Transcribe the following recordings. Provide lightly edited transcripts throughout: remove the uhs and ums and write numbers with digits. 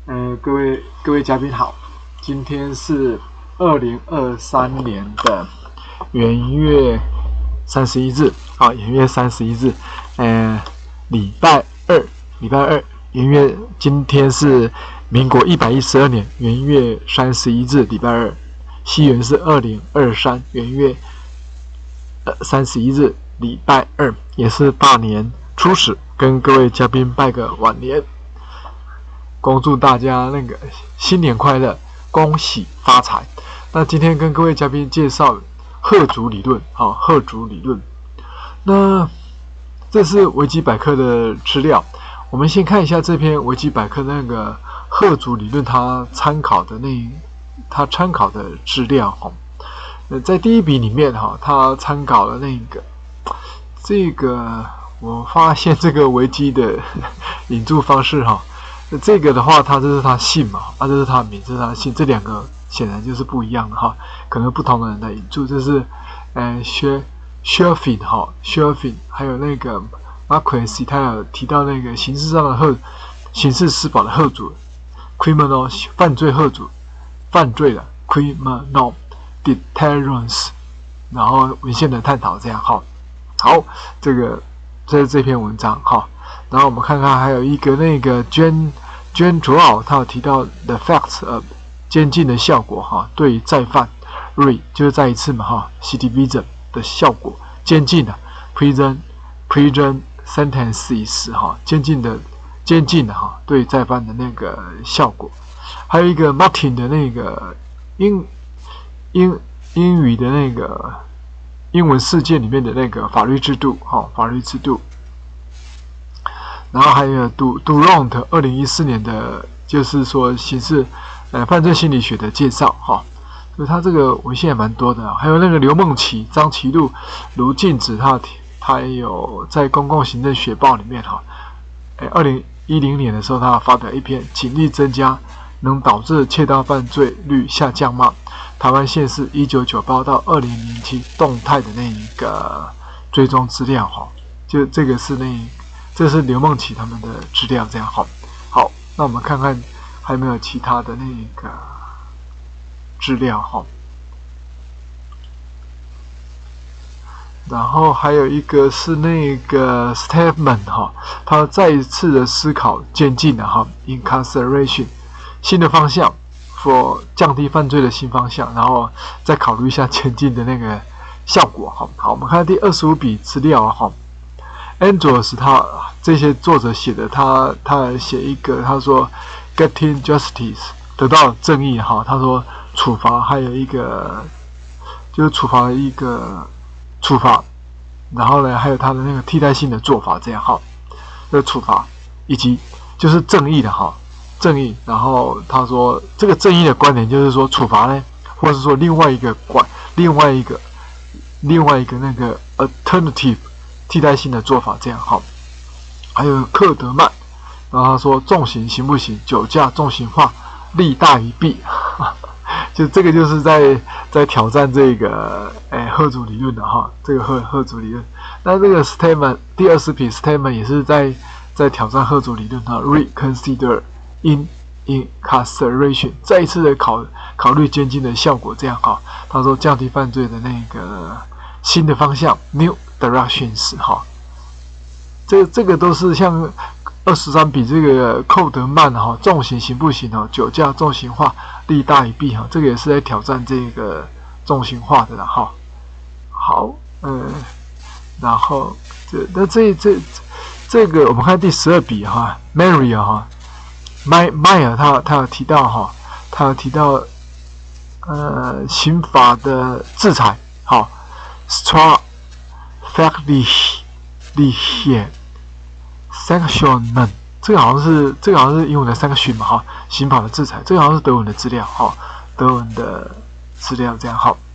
各位嘉宾好，今天是2023年的元月31日，元月31日，礼拜二，今天是民国112年元月31日，礼拜二，西元是2023元月31日，礼拜二，也是大年初十，跟各位嘉宾拜个晚年。恭祝大家新年快乐，恭喜发财。那今天跟各位嘉宾介绍贺族理论，贺族理论。那这是维基百科的资料，我们先看一下这篇维基百科贺族理论它参考的资料。在第一笔里面它参考了我发现这个维基的引注方式这个的话，这是他姓嘛，这是他名，这是他姓，这两个显然就是不一样的可能不同的人来引注。这是Shelfin 还有Marquez 他有提到刑事上的刑事施保的贺主 criminal 犯罪贺主犯罪的 criminal deterrence， 然后文献的探讨这样好，这是这篇文章然后我们看看还有一个Jen 卓奥他有提到 the effects of 监禁的效果对再犯 就是再一次嘛citizen 的效果，监禁的 prison sentences 监禁的对再犯的效果。还有一个 Martin 的英语的英文世界里面的法律制度然后还有Durant 2014年的，就是说刑事犯罪心理学的介绍所以他这个文献也蛮多的。还有刘梦琪、张其禄、卢静子，他也有在公共行政学报里面2010年的时候，他发表一篇警力增加能导致窃盗犯罪率下降吗？台湾县市1998到2007动态的追踪资料就这个是这是刘梦琪他们的资料这样好，那我们看看还有没有其他的资料然后还有一个是Stedman他再一次的思考监禁的incarceration 新的方向 for 降低犯罪的新方向，然后再考虑一下监禁的效果好，我们看第25笔资料Andrews 他这些作者写的，他写一个，他说 getting justice 得到正义他说处罚还有一个就是处罚然后呢还有他的替代性的做法这样处罚以及就是正义的正义，然后他说这个正义的观点就是说处罚呢，或是说另外一个 alternative 替代性的做法这样还有克德曼，然后他说重刑行不行？酒驾重刑化，利大于弊就这个就是在挑战这个贺族理论的这个贺族理论。那这个 Stedman 第20笔 Stedman 也是在挑战贺族理论reconsider incarceration 再一次的考虑监禁的效果这样他说降低犯罪的新的方向 new directions 这个都是像23笔这个寇德曼重刑行不行酒驾重刑化，利大于弊这个也是在挑战这个重刑化的好然后这个我们看第12笔Maria Meyer 他有提到刑法的制裁Strafrechtliche Sanktionen 这个好像是英文的sanction嘛刑法的制裁，这个好像是德文的资料这样好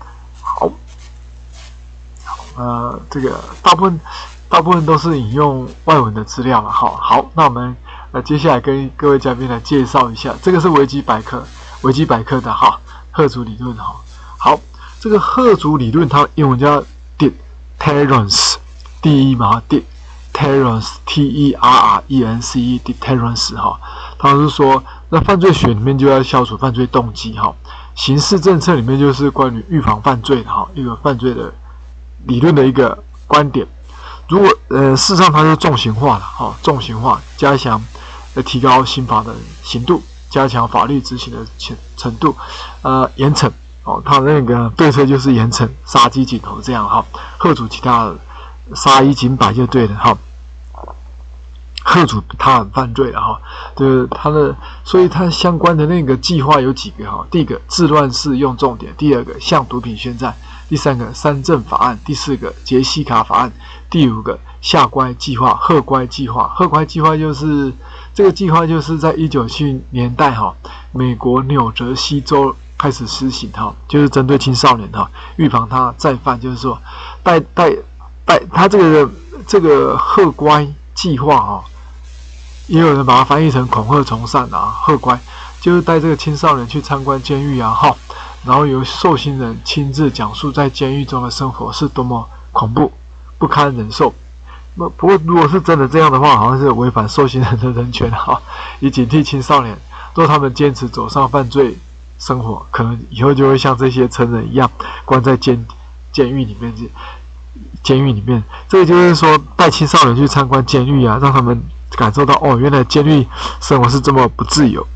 这个大部分都是引用外文的资料了好，那我们接下来跟各位嘉宾来介绍一下，这个是维基百科的贺族理论好，这个贺族理论它英文叫 deterrence 第一嘛 deterrence，T-E-R-R-E-N-C-E deterrence 哈，他是说那犯罪学里面就要消除犯罪动机哈，刑事政策里面就是关于预防犯罪的哈，一个犯罪的理论的一个观点。如果事实上它是重刑化了哈，重刑化加强提高刑法的刑度，加强法律执行的程度，严惩哦，它的那个对策就是严惩杀鸡儆猴这样哈，吓阻其他的杀一儆百就对了哈，吓阻他人犯罪了哈，就是它的，所以它相关的那个计划有几个哈，第一个治乱世用重点，第二个向毒品宣战，第三个三政法案，第四个杰西卡法案，第五个下乖计划、贺乖计划。贺乖计划就是这个计划就是在1970年代哈，美国纽泽西州开始施行哈，就是针对青少年哈，预防他再犯，就是说他这个贺乖计划哈，也有人把它翻译成恐吓从善啊，贺乖就是带这个青少年去参观监狱啊哈。然后由受刑人亲自讲述在监狱中的生活是多么恐怖、不堪忍受。不过，如果是真的这样的话，好像是违反受刑人的人权哈，以警惕青少年，若他们坚持走上犯罪生活，可能以后就会像这些成人一样，关在监狱里面。这个就是说，带青少年去参观监狱啊，让他们感受到哦，原来监狱生活是这么不自由。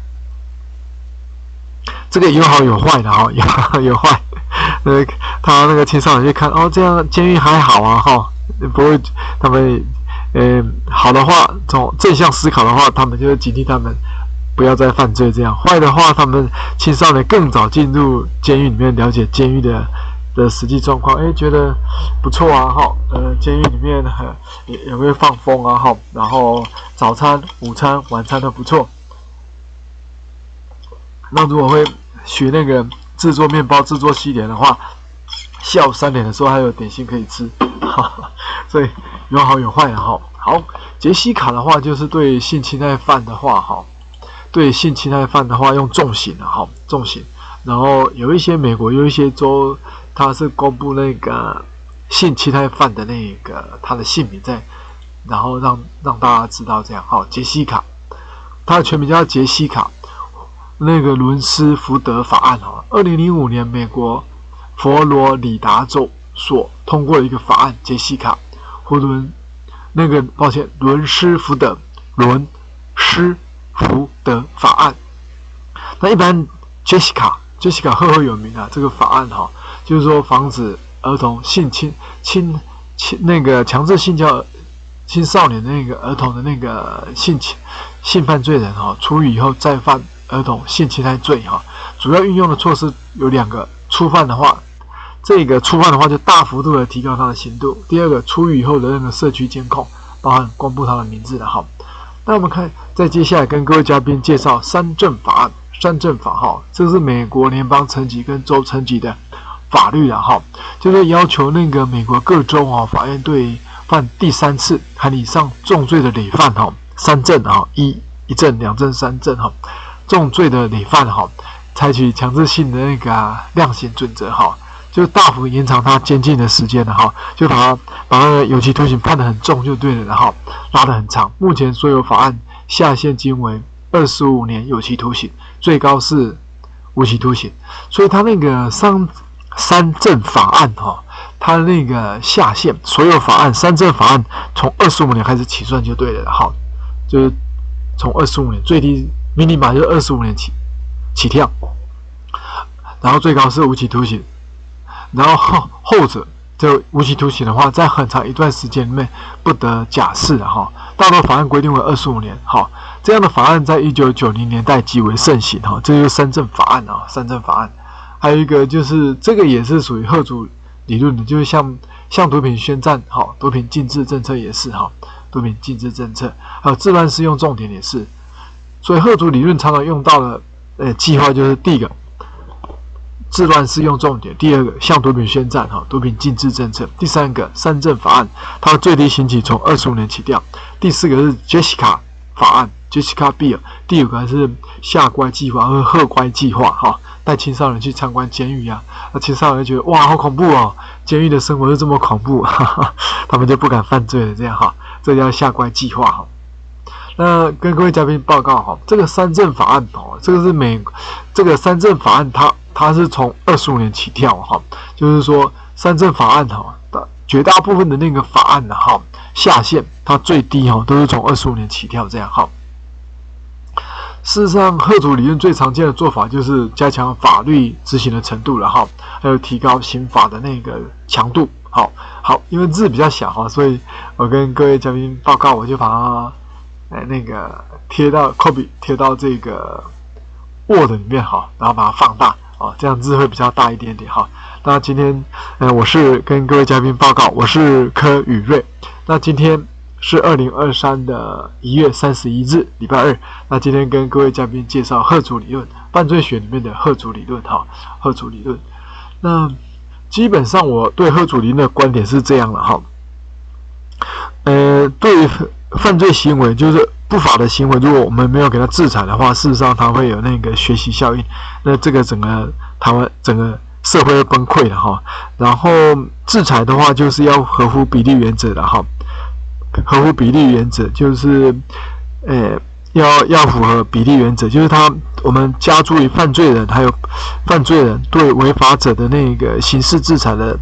这个有好有坏的哈，有坏。他那个青少年去看哦，这样监狱还好啊哈，不会他们好的话，从正向思考的话，他们就会警惕他们不要再犯罪。这样坏的话，他们青少年更早进入监狱里面，了解监狱的实际状况，觉得不错啊哈。监狱里面也会放风啊哈，然后早餐、午餐、晚餐都不错。那如果会学那个制作面包、制作西点的话，下午3点的时候还有点心可以吃，所以有好有坏的哈。好，杰西卡的话就是对性侵害犯的话哈，用重刑的哈，重刑。然后有一些美国有一些州，它是公布那个性侵害犯的那个他的姓名在，然后让大家知道这样哈。杰西卡，它的全名叫杰西卡。那个伦斯福德法案哈，2005年美国佛罗里达州所通过的一个法案，杰西卡伦斯福德法案。那一般杰西卡赫赫有名啊，这个法案哈，就是说防止儿童那个强制性交青少年的那个儿童的那个性犯罪人哈，出狱以后再犯儿童性侵害罪哈，主要运用的措施有2个。初犯的话，就大幅度的提高他的刑度。第二个，出狱以后的那个社区监控，包含公布他的名字的哈。那我们看，再接下来跟各位嘉宾介绍三政法案。三政法哈，这是美国联邦层级跟州层级的法律了哈，就是要求那个美国各州哈法院对犯第3次含以上重罪的累犯哈，3证哈，一证、2证、3证哈。重罪的累犯哈，采取强制性的那个量刑准则哈，就大幅延长他监禁的时间了哈，就把那个有期徒刑判得很重就对了哈，拉得很长。目前所有法案下限金为25年有期徒刑，最高是无期徒刑。所以他那个三政法案哈，他那个下限所有法案三政法案从25年开始起算就对了哈，就是从25年最低。minima 就是25年起跳，然后最高是无期徒刑，然后后者就无期徒刑的话，在很长一段时间里面不得假释的哈。大多法案规定为25年哈，这样的法案在1990年代极为盛行哈，这就是三政法案啊，三政法案。还有一个就是这个也是属于吓阻理论的，就是向毒品宣战哈，毒品禁制政策也是哈，毒品禁制政策，还有治乱适用重点也是。所以吓阻理论常常用到的计划就是第一个治乱适用重点，第二个向毒品宣战哈，毒品禁制政策，第三个三政法案，它的最低刑期从25年起跳，第四个是杰西卡法案 Jessica Bill， 第五个是下乖计划和贺乖计划哈，带青少年去参观监狱啊，那青少年就觉得哇好恐怖哦，监狱的生活是这么恐怖，他们就不敢犯罪了这样哈。 这叫下怪计划哈。那跟各位嘉宾报告哈，这个三证法案哦，这个是这个三证法案它是从25年起跳哈，就是说三证法案哈，绝大部分的那个法案呢哈，下限它最低哈都是从25年起跳这样哈。事实上，贺主理论最常见的做法就是加强法律执行的程度了哈，还有提高刑法的那个强度。好，因为字比较小哈，所以我跟各位嘉宾报告，我就把它那个贴到这个 Word 里面哈，然后把它放大啊，这样字会比较大一点点哈。那今天我是跟各位嘉宾报告，我是柯宇瑞。那今天是2023的1月31日，礼拜二。那今天跟各位嘉宾介绍贺主理论，犯罪学里面的贺主理论哈，贺主理论。那基本上我对贺主理论的观点是这样的哈，对犯罪行为就是不法的行为，如果我们没有给他制裁的话，事实上它会有那个学习效应，那这个整个台湾整个社会会崩溃的哈。然后制裁的话，就是要合乎比例原则的哈，合乎比例原则就是要符合比例原则，就是我们加诸于犯罪人还有犯罪人对违法者的那个刑事制裁的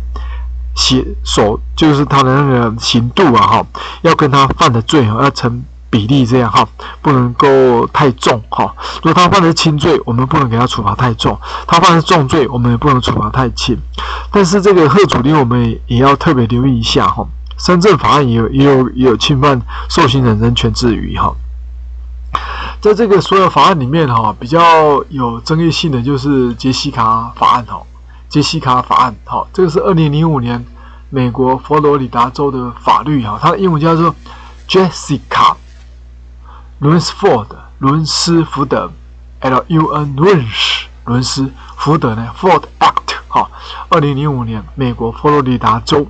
就是他的那个刑度啊哈，要跟他犯的罪要成比例这样哈，不能够太重哈。如果他犯的是轻罪，我们不能给他处罚太重；他犯的是重罪，我们也不能处罚太轻。但是这个贺主理我们也要特别留意一下哈，三证法案也有侵犯受刑人人权之余哈。在这个所有法案里面哈，比较有争议性的就是杰西卡法案哈。杰西卡法案哈，这个是2005年美国佛罗里达州的法律哈，它的英文叫做 Jessica Lunsford 伦斯福德 L-U-N 伦斯福德呢 Ford Act 哈，2005年美国佛罗里达州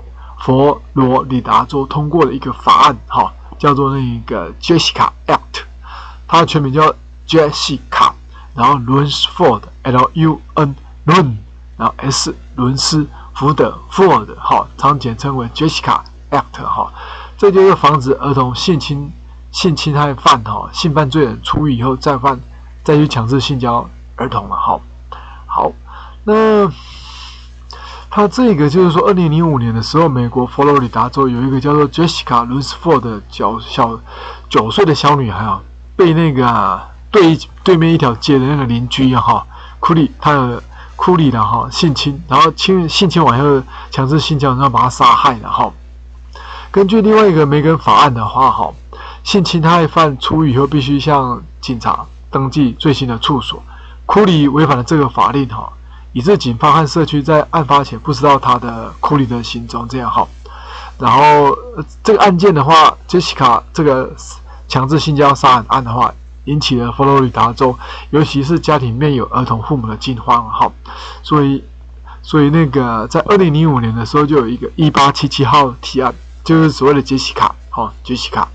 通过了一个法案哈，叫做那个 Jessica Act。它的全名叫 Jessica， 然后Lunsford L-U-N 伦，然后 S 伦斯福德 Ford 哈，常简称为 Jessica Act 哈。这就是防止儿童性侵害犯哈，性犯罪人出狱以后再去强制性交儿童了哈。好，那它这个就是说，2005年的时候，美国佛罗里达州有一个叫做 Jessica Lunsford 的9岁的小女孩啊，被那个对面一条街的那个邻居哈库里的哈性侵，然后性侵完后强制性交，然后把他杀害了哈。根据另外一个梅根法案的话哈，性侵害犯出狱以后必须向警察登记最新的处所。库里违反了这个法令哈，以致警方和社区在案发前不知道库里的行踪这样哈。然后这个案件的话，Jessica 这个强制性交杀人案的话，引起了佛罗里达州，尤其是家庭里面有儿童父母的惊慌哈。所以那个在2005年的时候，就有一个1877号提案，就是所谓的杰西卡哈，杰西卡。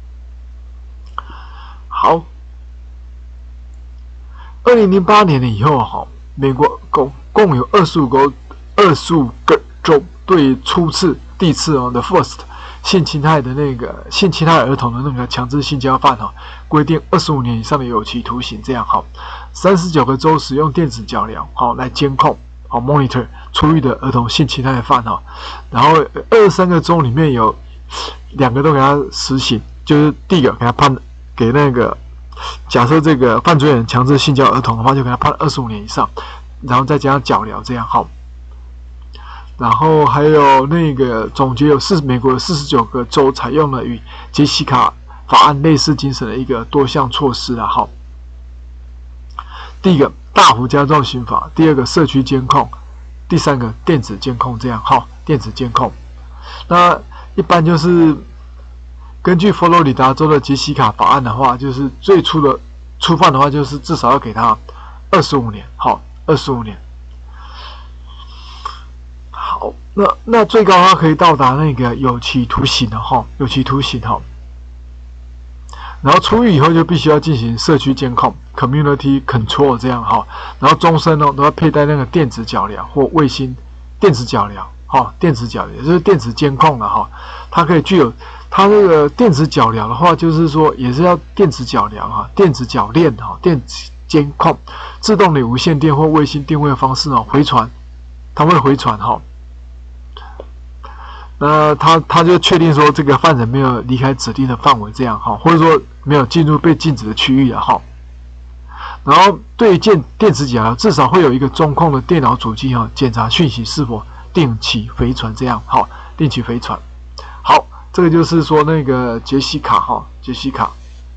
好，2008年了以后哈，美国共有25个州对第一次the first 性侵害儿童的那个强制性交犯哈，规定25年以上的有期徒刑这样哈。39个州使用电子脚镣好来监控好 monitor 出狱的儿童性侵害犯哈。然后23个州里面有2个都给他实行，就是第一个给他给那个假设这个犯罪人强制性交儿童的话，就给他判25年以上，然后再加上脚镣这样哈。然后还有那个总结美国有49个州采用了与杰西卡法案类似精神的一个多项措施啊哈。第一个大幅加重刑罚，第二个社区监控，第三个电子监控这样哈，电子监控。那一般就是根据佛罗里达州的杰西卡法案的话，就是最初的初犯的话，就是至少要给他25年，好，25年。好，那最高它可以到达那个有期徒刑的哈，有期徒刑哈。然后出狱以后就必须要进行社区监控 （community control） 这样哈。然后终身都要佩戴那个电子脚镣或卫星电子脚镣，哈，电子脚镣也就是电子监控了哈。它可以具有它这个电子脚镣的话，就是说也是要电子脚镣啊，电子脚链哈，电子监控，自动的无线电或卫星定位的方式回传，它会回传哈。那他就确定说这个犯人没有离开指定的范围，这样哈，或者说没有进入被禁止的区域了哈。然后对于电子脚镣，至少会有一个中控的电脑主机哈，检查讯息是否定期回传，这样哈，定期回传。好，这个就是说那个杰西卡哈，杰西卡。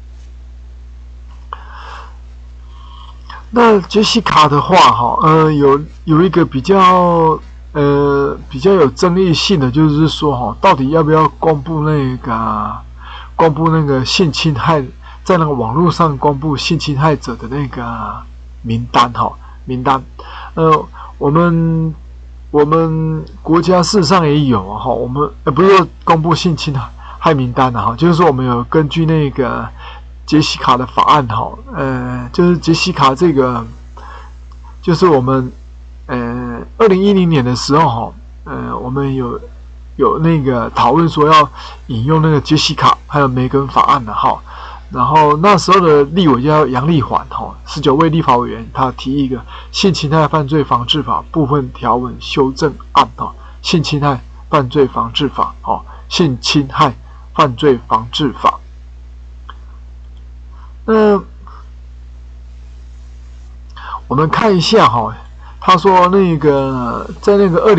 那杰西卡的话哈，有一个比较有争议性的，就是说哈，到底要不要公布那个性侵害，在那个网络上公布性侵害者的那个名单哈，名单。我们国家事实上也有哈，我们不是说公布性侵害名单的哈，就是说我们有根据那个杰西卡的法案哈，就是杰西卡这个，就是我们2010年的时候哈，我们有那个讨论说要引用那个杰西卡还有梅根法案的哈，然后那时候的立委叫杨丽环哈，19位立法委员他提议一个性侵害犯罪防治法部分条文修正案哈，性侵害犯罪防治法哈，性侵害犯罪防治法。那我们看一下哈，他说那个在那个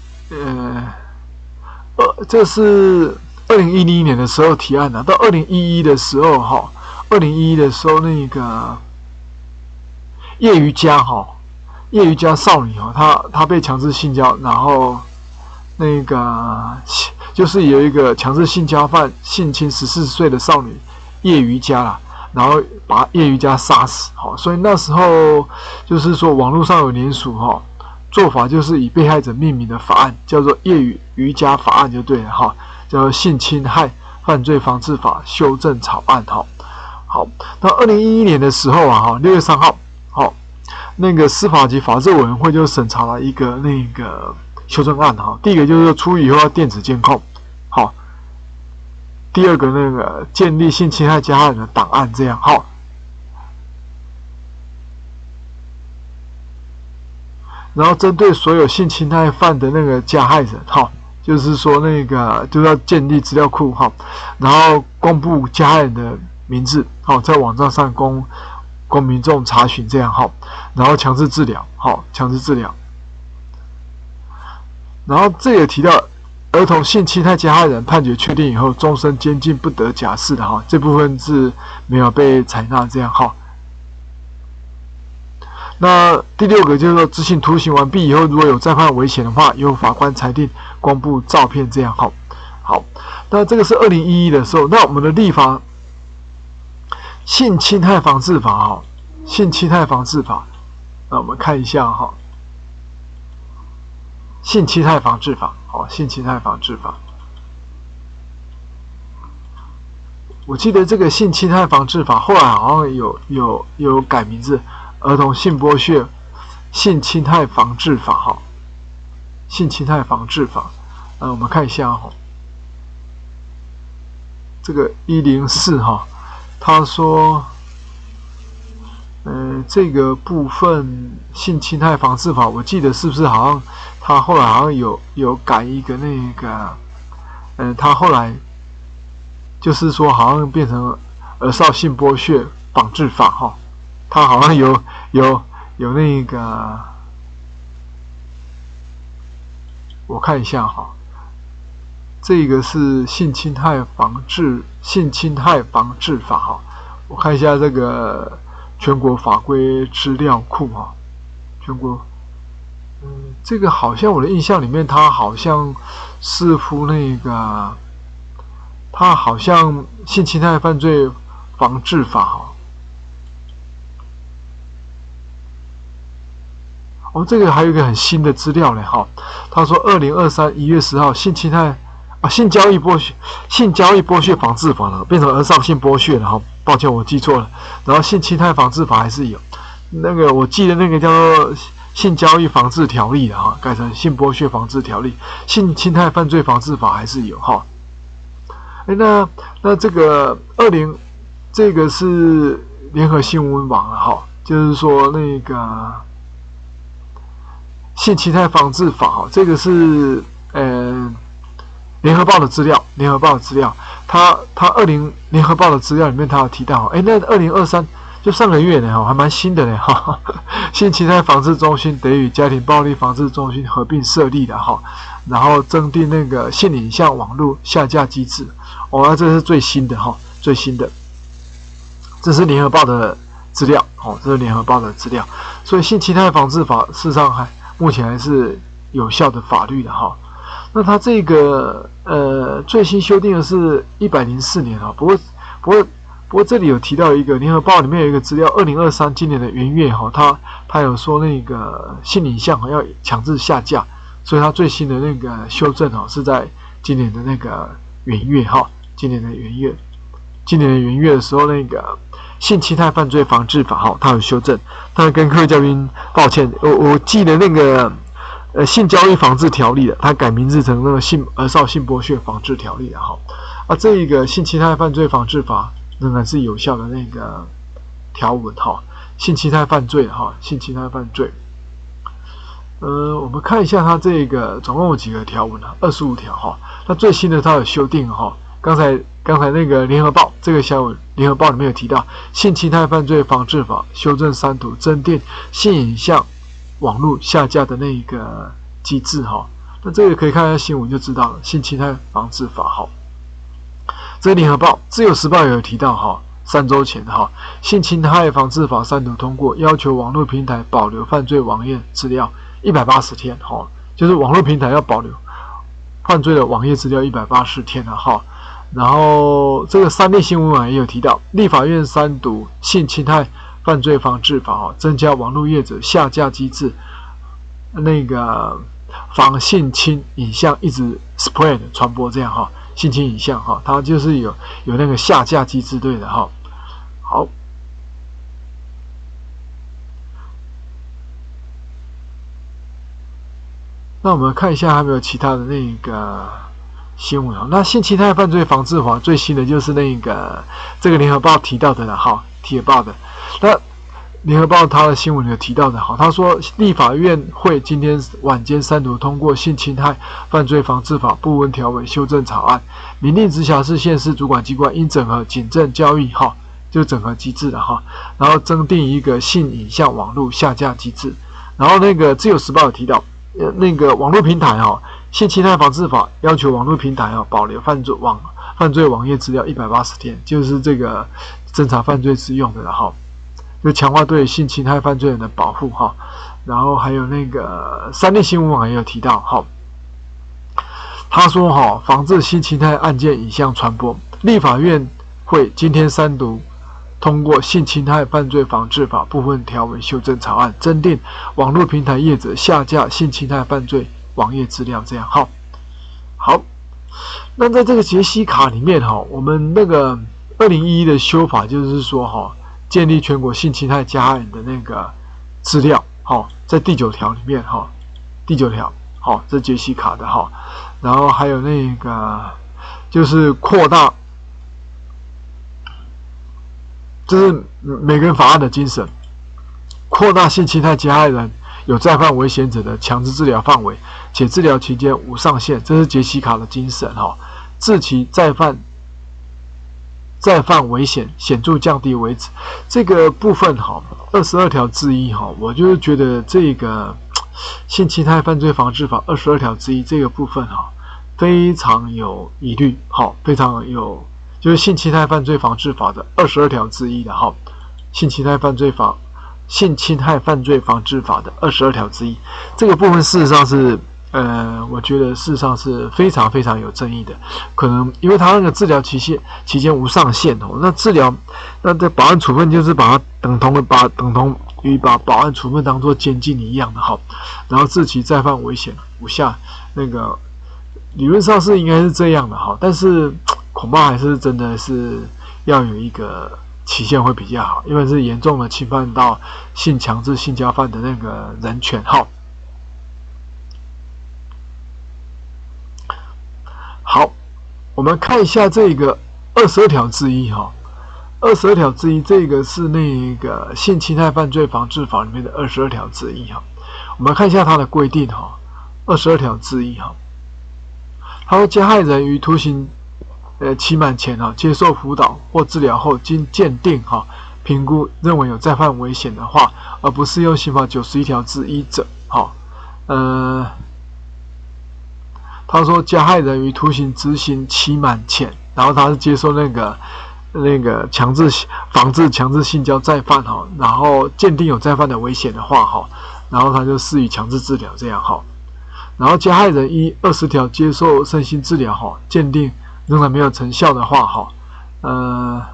这是2010年的时候提案的，到2011的时候哈，2011的时候那个叶瑜伽少女哈，她被强制性交，然后那个就是有一个强制性交犯性侵14岁的少女叶瑜伽啦，然后把叶瑜伽杀死，所以那时候就是说网络上有联署哈，做法就是以被害者命名的法案，叫做叶瑜伽法案就对了哈，叫做性侵害犯罪防治法修正草案哈。好，那2011年的时候啊，6月3号，好，那个司法及法制委员会就审查了一个那个修正案哈。第一个就是出狱以后要电子监控，好。第二个那个建立性侵害加害人的档案，这样好。然后针对所有性侵害犯的那个加害人，哈，就是说那个就要建立资料库，哈，然后公布加害人的名字，好，在网站上供民众查询，这样哈。然后强制治疗，好，强制治疗。然后这也提到。儿童性侵害加害人判决确定以后，终身监禁不得假释的哈，这部分是没有被采纳，这样哈。那第6个就是说，执行徒刑完毕以后，如果有再犯危险的话，由法官裁定公布照片，这样哈。好，那这个是2011的时候，那我们的立法性侵害防治法哈，性侵害防治法，那我们看一下哈。性侵害防治法，好，性侵害防治法。我记得这个性侵害防治法后来好像有改名字，儿童性剥削性侵害防治法，哈，性侵害防治法。我们看一下哈，这个104哈，他说。这个部分性侵害防治法，我记得是不是好像他后来好像有改一个那个，他后来就是说好像变成儿少性剥削防治法哈，他好像有那个，我看一下哈，这个是性侵害防治法哈，我看一下这个。全国法规资料库哈，全国，这个好像我的印象里面，它好像似乎那个，它好像性侵害犯罪防治法哈。这个还有一个很新的资料呢哈，他说2023 1月10号性侵害性交易剥削防治法了，变成儿少性剥削了哈。抱歉，我记错了。然后性侵害防治法还是有，那个我记得那个叫做性交易防治条例的哈，改成性剥削防治条例。性侵害犯罪防治法还是有哈。 那这个这个是联合新闻网了哈，就是说那个性侵害防治法哈，这个是联合报的资料，联合报的资料，联合报的资料里面它有提到，那2023就上个月呢哈，还蛮新的呢哈，性侵害防治中心得与家庭暴力防治中心合并设立的哈，然后增订那个性影像网络下架机制，那这是最新的哈，最新的，这是联合报的资料哦，这是联合报的资料，所以性侵害防治法事实上目前还是有效的法律的哈。那它这个最新修订的是104年哈，不过这里有提到一个联合报里面有一个资料，2023今年的元月哈，它有说那个性影像要强制下架，所以它最新的那个修正哈是在今年的那个元月哈，今年的元月的时候，那个性侵害犯罪防治法哈，它有修正，它跟各位嘉宾抱歉，我记得那个。性交易防治条例的，它改名字成那个儿少性剥削防治条例的哈。这一个性侵害犯罪防治法仍然是有效的那个条文哈。性侵害犯罪哈，性侵害犯罪。我们看一下它这个总共有几个条文啊？25条哈。那最新的它有修订哈。刚才那个联合报这个新闻，联合报里面有提到性侵害犯罪防治法修正3读，增订性影像网络下架的那一个机制哈，那这个可以看一下新闻就知道了。性侵害防治法哈，这个联合报、自由时报也有提到哈，3周前哈，性侵害防治法3读通过，要求网络平台保留犯罪网页资料180天哈，就是网络平台要保留犯罪的网页资料180天了哈。然后这个3立新闻网也有提到，立法院3读性侵害犯罪防治法增加网络业者下架机制，那个防性侵影像一直 spread 传播这样哈，性侵影像哈，它就是有那个下架机制对的哈。好，那我们看一下还有没有其他的那个新闻啊？那性侵害犯罪防治法最新的就是那个这个联合报提到的了哈，铁报的。那联合报它的新闻有提到的，好，他说立法院会今天晚间3读通过性侵害犯罪防治法部分条文修正草案，明令直辖市、县市主管机关应整合警政教育哈，就整合机制的哈，然后增订一个性影像网络下架机制。然后那个自由时报有提到，那个网络平台哈，性侵害防治法要求网络平台保留犯罪网页资料180天，就是这个侦查犯罪之用的哈。就强化对性侵害犯罪人的保护哈，然后还有那个3立新闻网也有提到哈，他说哈，防治性侵害案件影像传播，立法院会今天3读通过性侵害犯罪防治法部分条文修正草案，增订网络平台业者下架性侵害犯罪网页资料这样哈。好，那在这个杰西卡里面哈，我们那个2011的修法就是说哈。建立全国性侵害加害人的那个资料，在第9条里面，第9条，这杰西卡的哈，然后还有那个就是扩大，这是每个人法案的精神，扩大性侵害加害人有再犯危险者的强制治疗范围，且治疗期间无上限，这是杰西卡的精神哈，致其再犯危险显著降低为止。这个部分哈，22条之一哈，我就是觉得这个性侵害犯罪防治法22条之一这个部分哈，非常有疑虑，非常有，就是性侵害犯罪防治法的22条之一的哈，性侵害犯罪防治法的22条之一，这个部分事实上是。我觉得事实上是非常非常有争议的，可能因为他那个治疗期间无上限哦，那治疗那这保安处分就是把它等同于把保安处分当作监禁一样的哈，然后致其再犯危险无下，那个理论上是应该是这样的哈，但是恐怕还是真的是要有一个期限会比较好，因为是严重的侵犯到性强制性交犯的那个人权哈。好， 我们看一下这个22条之一哈。22条之一，这个是那个性侵害犯罪防治法里面的22条之一哈。我们看一下它的规定哈。22条之一哈，他说加害人于徒刑期满前哈，接受辅导或治疗后，经鉴定哈评估认为有再犯危险的话，而不适用刑法91条之一者，哈，他说加害人于徒刑执行期满前，然后他是接受那个防治强制性交再犯哈，然后鉴定有再犯的危险的话哈，然后他就施以强制治疗这样哈。然后加害人依20条接受身心治疗哈，鉴定仍然没有成效的话哈，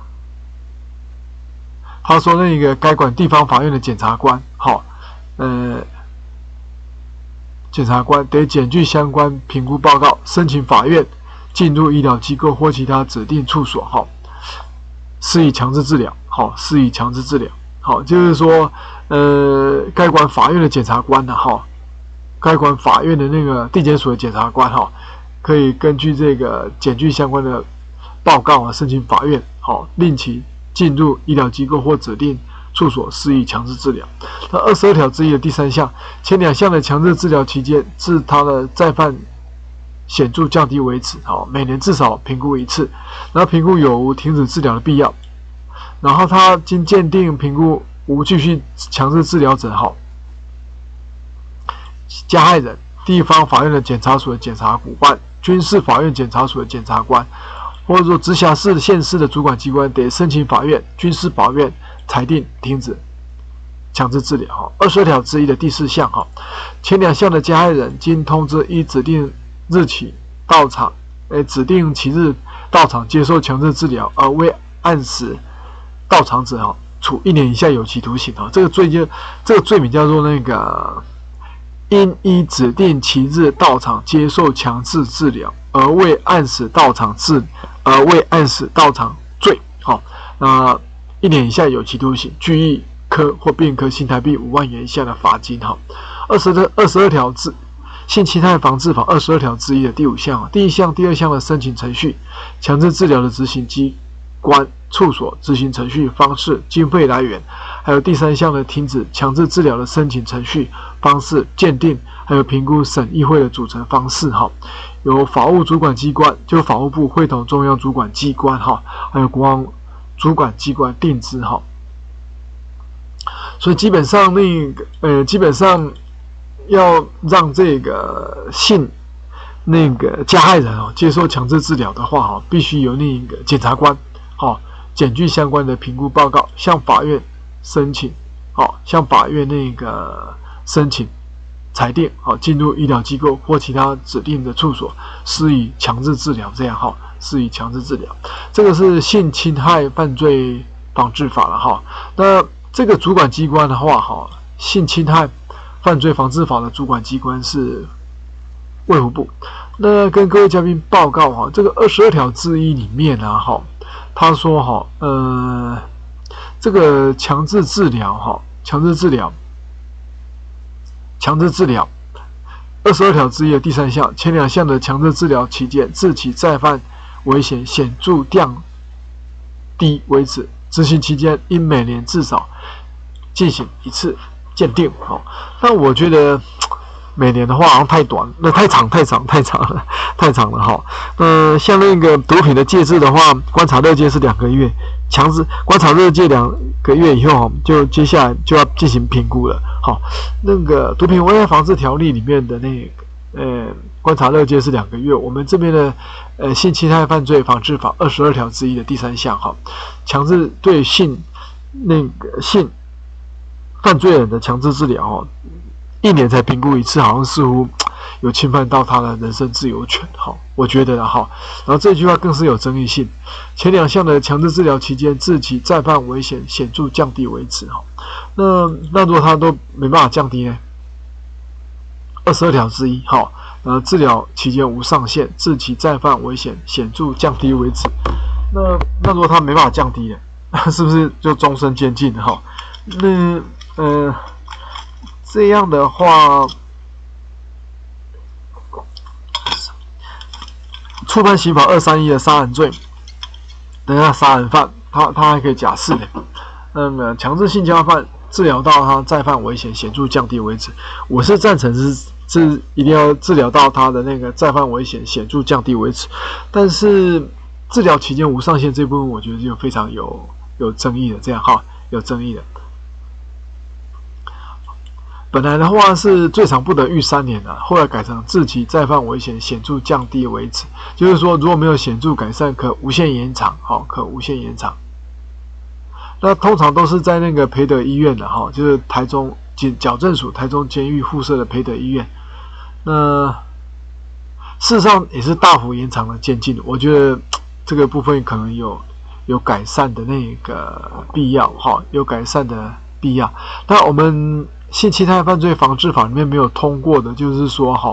他说那个该管地方法院的检察官哈，检察官得检具相关评估报告，申请法院进入医疗机构或其他指定处所哈，施以强制治疗，好，施以强制治疗，好，就是说该管法院的检察官呢哈。该管法院的那个地检署的检察官哈，可以根据这个检具相关的报告啊，申请法院好令其进入医疗机构或指定处所施以强制治疗。那22条之一的第3项，前2项的强制治疗期间，自他的再犯显著降低为止，好，每年至少评估1次，然后评估有无停止治疗的必要，然后他经鉴定评估无继续强制治疗者好。加害人、地方法院的检察署的检察官、军事法院检察署的检察官，或者说直辖市、县市的主管机关，得申请法院、军事法院裁定停止强制治疗。22条之一的第4项哈，前2项的加害人经通知依指定日期到场，指定期日到场接受强制治疗，而未按时到场者哈，处1年以下有期徒刑哈。这个罪名叫做那个。因依指定期日到场接受强制治疗，而未按时到场罪，好，那1年以下有期徒刑、拘役科或并科新台币5万元以下的罚金，哈。22条性侵害防治法22条之一的第5项，第1项、第2项的申请程序、强制治疗的执行机关、处所执行程序方式、经费来源，还有第3项的停止强制治疗的申请程序方式、鉴定，还有评估审议会的组成方式哈，由法务主管机关就法务部会同中央主管机关哈，还有国安主管机关定之哈。所以基本上基本上要让这个加害人接受强制治疗的话必须由那个检察官检具相关的评估报告，向法院申请，向法院申请裁定，进入医疗机构或其他指定的处所施以强制治疗，这样施以强制治疗。这个是性侵害犯罪防治法了那这个主管机关的话性侵害犯罪防治法的主管机关是卫福部。那跟各位嘉宾报告这个22条之一里面他说这个强制治疗22条之一的第3项，前2项的强制治疗期间，自其再犯危险显著降低为止，执行期间应每年至少进行1次鉴定。但我觉得每年的话好像太短，那太长了像那个毒品的戒治的话，观察热戒是2个月，强制观察热戒2个月以后就接下来就要进行评估了。那个毒品危害防治条例里面的观察热戒是2个月，我们这边的性侵害犯罪防治法22条之一的第3项强制对性犯罪人的强制治疗1年才评估1次，好像似乎有侵犯到他的人身自由权我觉得然后这句话更是有争议性。前2项的强制治疗期间，自其再犯危险显著降低为止那如果他都没办法降低呢？22条之一治疗期间无上限，自其再犯危险显著降低为止。那如果他没办法降低呢？是不是就终身监禁这样的话， 触犯刑法231的杀人罪，等一下杀人犯他还可以假释的。那么强制性交犯治疗到他再犯危险显著降低为止，我是赞成是一定要治疗到他的那个再犯危险显著降低为止，但是治疗期间无上限这部分，我觉得就非常有争议的，这样哈，有争议的。本来的话是最长不得狱3年的，后来改成自其再犯危险显著降低为止，就是说如果没有显著改善，可无限延长，可无限延长。那通常都是在那个培德医院的哈，就是台中矫正署台中监狱附设的培德医院。那事实上也是大幅延长了监禁，我觉得这个部分可能有改善的那个必要哈，有改善的必要。那我们性侵害犯罪防治法里面没有通过的，就是说哈，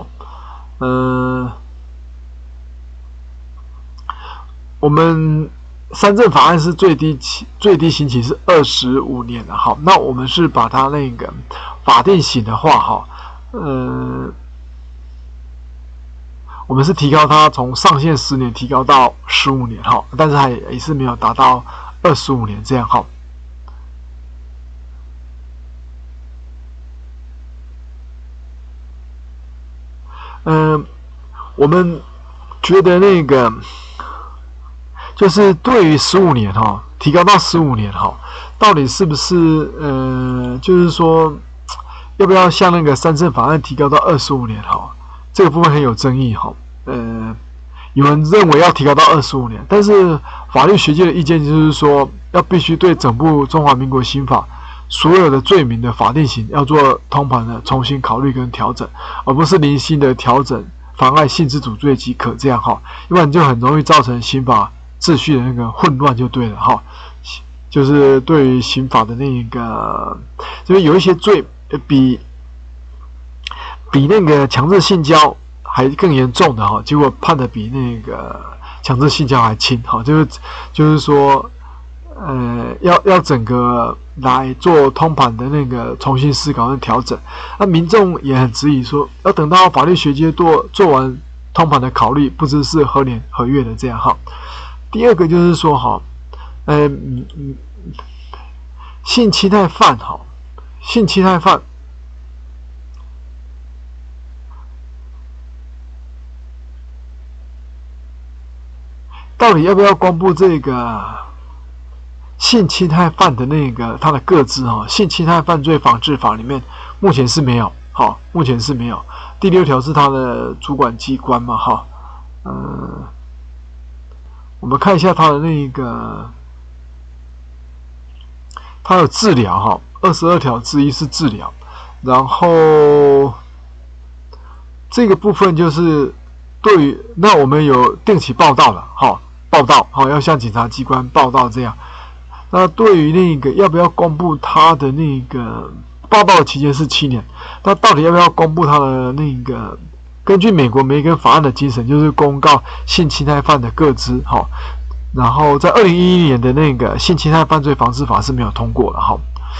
我们三政法案是最低刑期是25年的，好，那我们是把它那个法定刑的话哈，我们是提高它从上限10年提高到15年哈，但是还也是没有达到25年这样哈。我们觉得那个就是对于15年哈，提高到15年哈，到底是不是就是说要不要像那个三政法案提高到25年哈？这个部分很有争议哈。有人认为要提高到25年，但是法律学界的意见就是说，要必须对整部中华民国刑法所有的罪名的法定刑要做通盘的重新考虑跟调整，而不是零星的调整妨碍性之主罪即可这样哈，要不然就很容易造成刑法秩序的那个混乱就对了哈。就是对于刑法的那个，就是有一些罪比那个强制性交还更严重的哈，结果判的比那个强制性交还轻哈，就是说要整个来做通盘的那个重新思考跟调整。那民众也很质疑说，要等到法律学界做完通盘的考虑，不知是何年何月的这样哈。第二个就是说哈，性侵害犯哈，性侵害犯到底要不要公布这个性侵害犯的那个他的个资哈？性侵害犯罪防治法里面目前是没有，好，目前是没有。第6条是他的主管机关嘛，哈，我们看一下他的那个，他有治疗哈，22条之一是治疗，然后这个部分就是对于那我们有定期报道了，哈，报道好要向警察机关报道这样。那对于那个要不要公布他的那个报道的期间是7年，那到底要不要公布他的那个？根据美国梅根法案的精神，就是公告性侵害犯的个资哈。然后在2011年的那个性侵害犯罪防治法是没有通过的哈。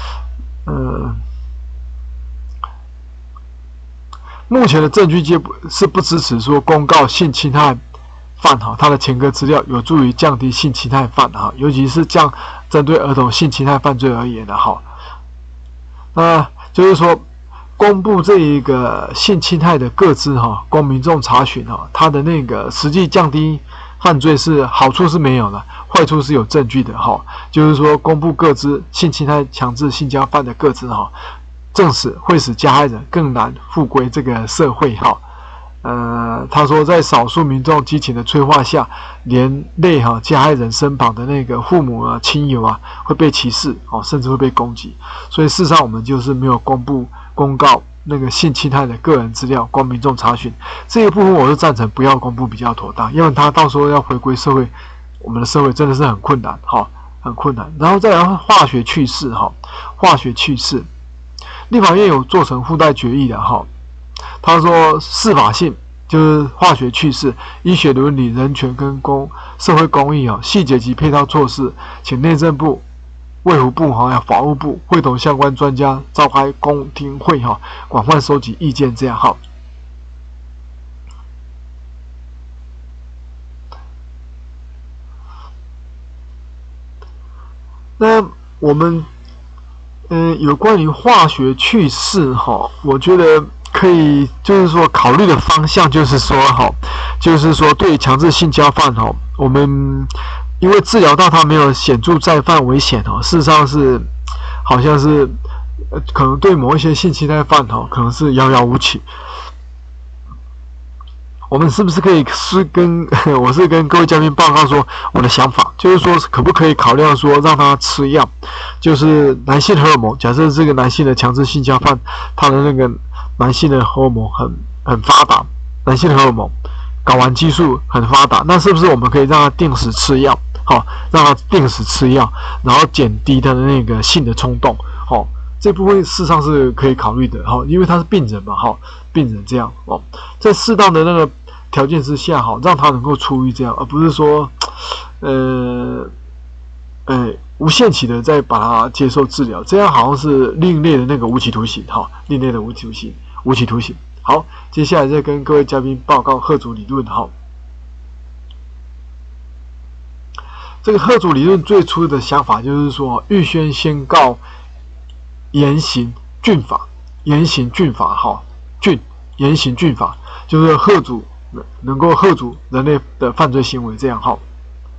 目前的证据界是不支持说公告性侵害犯哈，他的前科资料有助于降低性侵害犯哈，尤其是针对儿童性侵害犯罪而言的哈。那就是说，公布这一个性侵害的个资哈，供民众查询哈，他的那个实际降低犯罪是好处是没有的，坏处是有证据的哈。就是说，公布个资性侵害强制性交犯的个资哈，证实会使加害人更难复归这个社会哈。他说，在少数民众激情的催化下，连累加害人身旁的那个父母啊、亲友啊，会被歧视哦，甚至会被攻击。所以事实上，我们就是没有公告那个性侵害的个人资料，供民众查询。这个部分我是赞成不要公布比较妥当，因为他到时候要回归社会，我们的社会真的是很困难哈，很困难。然后再来化学去世哈，化学去世，立法院有做成附带决议的哈。他说，司法性就是化学去世、医学伦理、人权跟社会公益细节及配套措施，请内政部、卫福部还有法务部会同相关专家召开公听会广泛收集意见这样那我们有关于化学去势哈，我觉得可以就是说考虑的方向就是说哈，就是说对强制性交犯哈，我们因为治疗到他没有显著再犯危险哈，事实上是好像是可能对某一些性侵害犯哈，可能是遥遥无期。我们是不是可以我是跟各位嘉宾报告说我的想法，就是说可不可以考虑说让他吃药，就是男性荷尔蒙。假设这个男性的强制性交犯，他的那个男性的荷尔蒙很发达，男性的荷尔蒙睾丸激素很发达，那是不是我们可以让他定时吃药？好，让他定时吃药，然后减低他的那个性的冲动。好，这部分事实上是可以考虑的。好，因为他是病人嘛，好，病人这样哦，在适当的那个条件之下，好，让他能够出狱这样，而不是说，无限期的再把他接受治疗，这样好像是另类的那个无期徒刑，哈，另类的无期徒刑。好，接下来再跟各位嘉宾报告贺主理论，哈。这个贺主理论最初的想法就是说，预先告严刑峻法，严刑峻法，哈，严刑峻法就是贺主能够贺阻人类的犯罪行为，这样哈。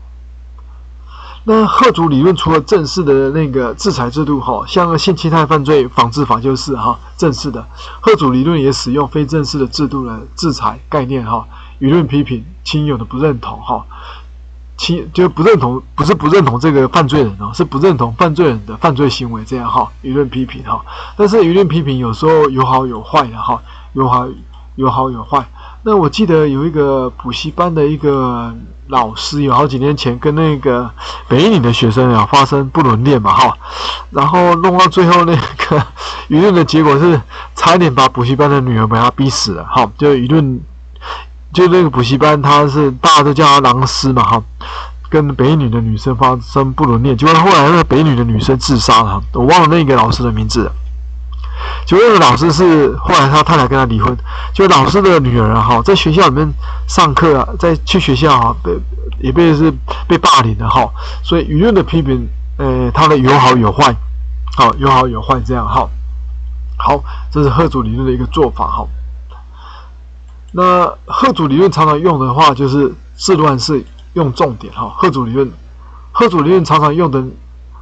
那贺主理论除了正式的那个制裁制度哈，像性侵害犯罪防治法就是哈正式的，贺主理论也使用非正式的制度的制裁概念哈，舆论批评亲友的不认同哈。就不认同，不是不认同这个犯罪人哦，是不认同犯罪人的犯罪行为，这样哈，舆论批评哈。但是舆论批评有时候有好有坏的哈，有好有坏。那我记得有一个补习班的一个老师，有好几年前跟那个北一女的学生发生不伦恋嘛哈，然后弄到最后那个舆论的结果是差一点把补习班的女儿被他逼死了哈，就舆论。就那个补习班，大家都叫他狼师嘛哈，跟北一女的女生发生不伦恋，结果后来那个北一女的女生自杀了，我忘了那个老师的名字了。结果那个老师是后来他太太跟他离婚，就老师的女儿哈，在学校里面上课啊，去学校啊，也被霸凌了哈，所以舆论的批评，他的有好有坏，好有好有坏这样哈。好，这是贺主理论的一个做法哈。那贺主理论常常用的话，就是治乱是用重点哈。贺主理论常常用的那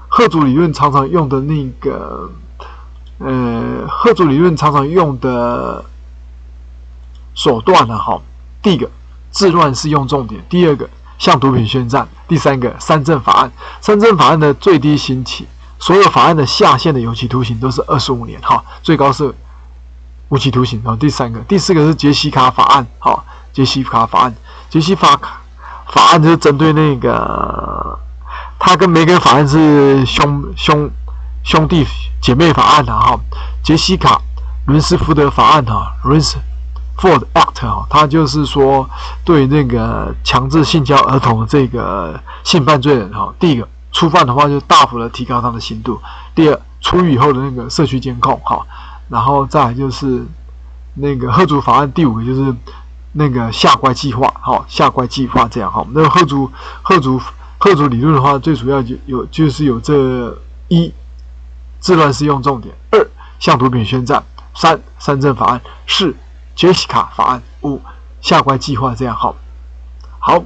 个，贺主理论常常用的手段呢哈。第一个，治乱是用重点；第二个，向毒品宣战；第三个，三政法案。三政法案的最低刑期，所有法案的下限的有期徒刑都是25年哈，最高是无期徒刑。第三个，第四个是杰西卡法案，好，杰西卡法案就是针对那个，他跟梅根法案是兄弟姐妹法案哈，杰西卡伦斯福德法案哈 ，Lunsford Act 哈，它就是说对那个强制性交儿童的这个性犯罪人哈，第一个初犯的话就大幅的提高他的刑度，第二出狱以后的那个社区监控哈。然后再来就是那个贺主法案，第五个就是那个下乖计划，好，下乖计划这样哈。那个贺主理论的话，最主要就是有这一，治乱是用重点；二，向毒品宣战；三，三政法案；四，杰西卡法案；五，下乖计划这样哈。好，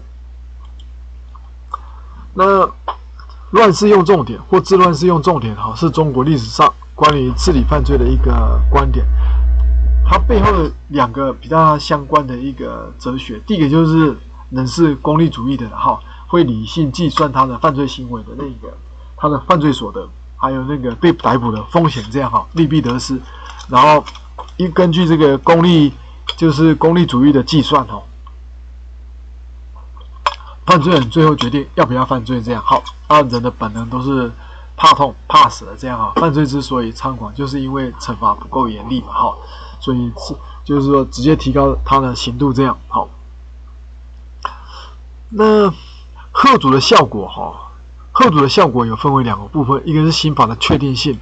那乱世用重点或治乱世用重点哈，是中国历史上关于治理犯罪的一个观点，它背后的两个比较相关的一个哲学，第一个就是人是功利主义的哈，会理性计算他的犯罪行为的那个他的犯罪所得，还有那个被逮捕的风险这样哈，利弊得失，然后根据这个功利主义的计算哈，犯罪人最后决定要不要犯罪这样好，人的本能都是怕痛怕死的这样哈，犯罪之所以猖狂，就是因为惩罚不够严厉嘛哈，所以就是说直接提高他的刑度这样好。那贺主的效果哈，贺主的效果有分为两个部分，一个是刑法的确定性，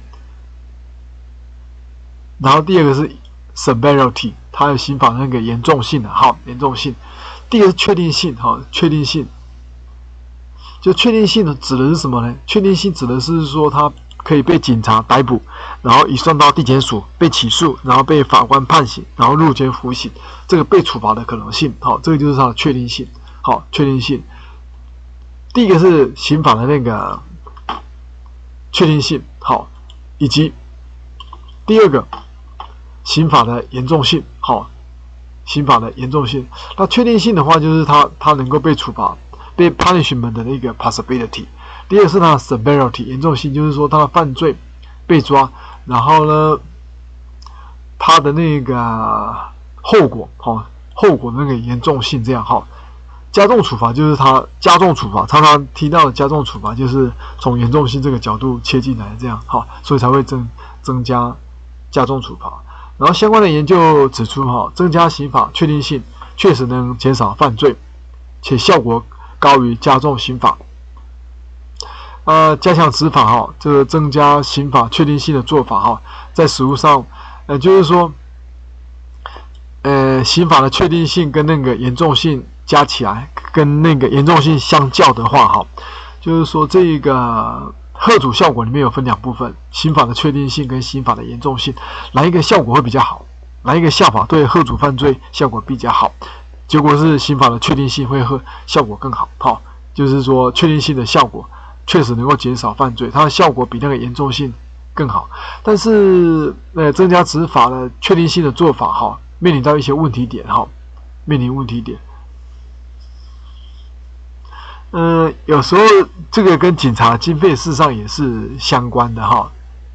然后第二个是 severity， 它有刑法那个严重性的哈，严重性。第一个是确定性哈，确定性就确定性指的是什么呢？确定性指的是说他可以被警察逮捕，然后移送到地检署被起诉，然后被法官判刑，然后入监服刑，这个被处罚的可能性。好，这个就是它的确定性。好，确定性。第一个是刑法的那个确定性，好，以及第二个刑法的严重性。好，刑法的严重性。那确定性的话，就是它能够被处罚，被 punishment 的那个 possibility。第二是它的 severity 严重性，就是说它的犯罪被抓，然后呢，它的那个后果，后果的那个严重性这样。加重处罚就是它加重处罚，常常提到的加重处罚就是从严重性这个角度切进来这样。所以才会增加加重处罚。然后相关的研究指出，增加刑法确定性确实能减少犯罪，且效果高于加重刑法。加强执法，这个增加刑法确定性的做法，在实务上，就是说，刑法的确定性跟那个严重性加起来，跟那个严重性相较的话，就是说这个吓阻效果里面有分两部分，刑法的确定性跟刑法的严重性，哪一个效果会比较好？哪一个效法对吓阻犯罪效果比较好？结果是刑法的确定性会效果更好。就是说确定性的效果确实能够减少犯罪，它的效果比那个严重性更好。但是增加执法的确定性的做法，面临到一些问题点，面临问题点。有时候这个跟警察经费事实上也是相关的。好，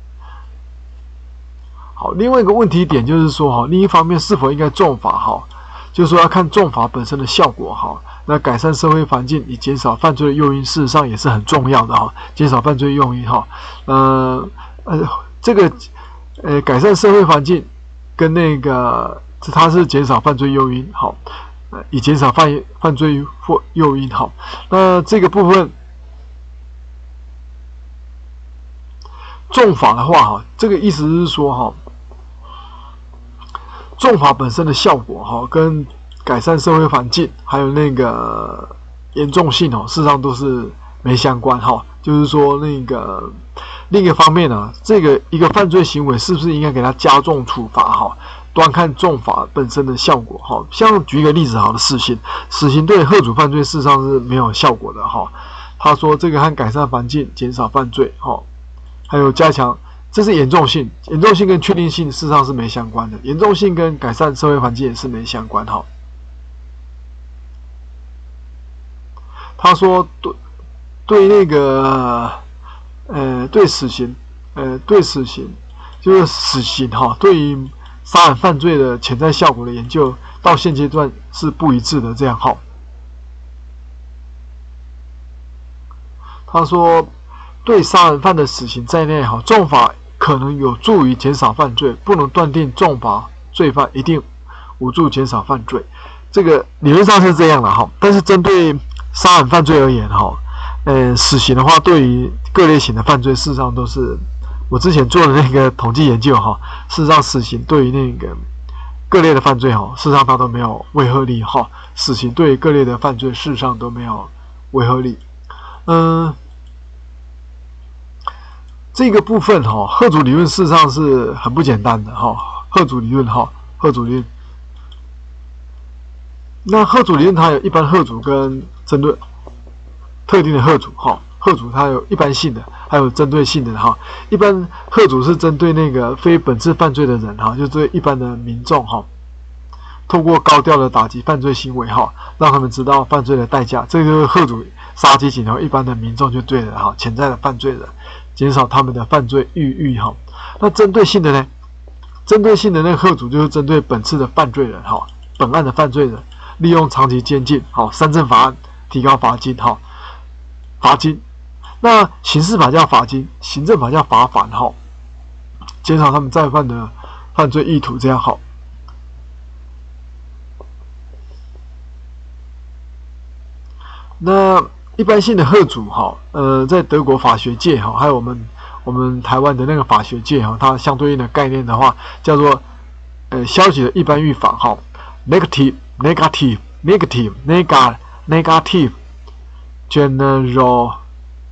另外一个问题点就是说，另一方面是否应该重罚？就是说要看重罚本身的效果。那改善社会环境以减少犯罪的诱因，事实上也是很重要的。减少犯罪诱因。这个改善社会环境跟那个它是减少犯罪诱因。以减少犯罪或诱因。那这个部分重罚的话，这个意思是说，重罚本身的效果，跟改善社会环境还有那个严重性，事实上都是没相关。就是说那个另一个方面呢，这个一个犯罪行为是不是应该给它加重处罚？端看重罚本身的效果。像举一个例子，死刑，死刑对吓阻犯罪事实上是没有效果的。他说这个和改善环境、减少犯罪，还有加强，这是严重性，严重性跟确定性事实上是没相关的，严重性跟改善社会环境也是没相关。他说对那个对死刑，就是死刑对于杀人犯罪的潜在效果的研究到现阶段是不一致的。这样。他说对杀人犯的死刑在内，重罚可能有助于减少犯罪，不能断定重罚罪犯一定无助减少犯罪。这个理论上是这样的。但是针对杀人犯罪而言，死刑的话对于各类型的犯罪事实上都是，我之前做的那个统计研究，事实上死刑对于那个各类的犯罪，事实上它都没有违和力。死刑对于各类的犯罪事实上都没有违和力。这个部分吓阻理论事实上是很不简单的。吓阻理论，吓阻理论。那吓阻理论它有一般吓阻跟针对特定的吓阻。吓阻它有一般性的，还有针对性的。一般吓阻是针对那个非本质犯罪的人，就对一般的民众，透过高调的打击犯罪行为，让他们知道犯罪的代价。这个吓阻杀鸡儆猴一般的民众就对了。潜在的犯罪人，减少他们的犯罪欲。那针对性的呢？针对性的那个吓阻就是针对本次的犯罪人，本案的犯罪人，利用长期监禁，三正法案提高罚金，罚金。那刑事法叫罚金，行政法叫罚款，减少他们再犯的犯罪意图，这样。那一般性的吓阻，在德国法学界，还有我们台湾的那个法学界，它相对应的概念的话，叫做消极的一般预防，negative， general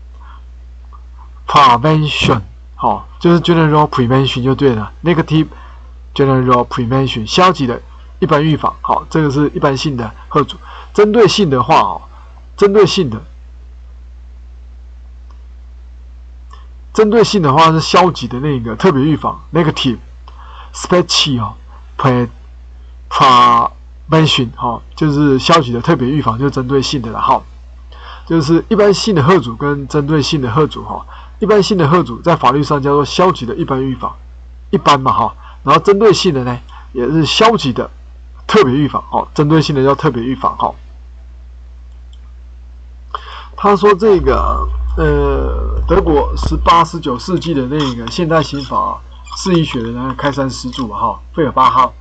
prevention， 好，就是 general prevention 就对了 ，negative general prevention 消极的一般预防，好，这个是一般性的贺主。针对性的话，哦，针对性的话是消极的那个特别预防 ，negative special prevention， 哈，就是消极的特别预防，就是针对性的了，哈，就是一般性的贺主跟针对性的贺主，哈，一般性的贺主在法律上叫做消极的一般预防，一般嘛，哈，然后针对性的呢也是消极的特别预防，哦，针对性的叫特别预防，哈。他说这个德国18、19世纪的那个现代刑法释义学的那个开山始祖哈，费尔巴哈，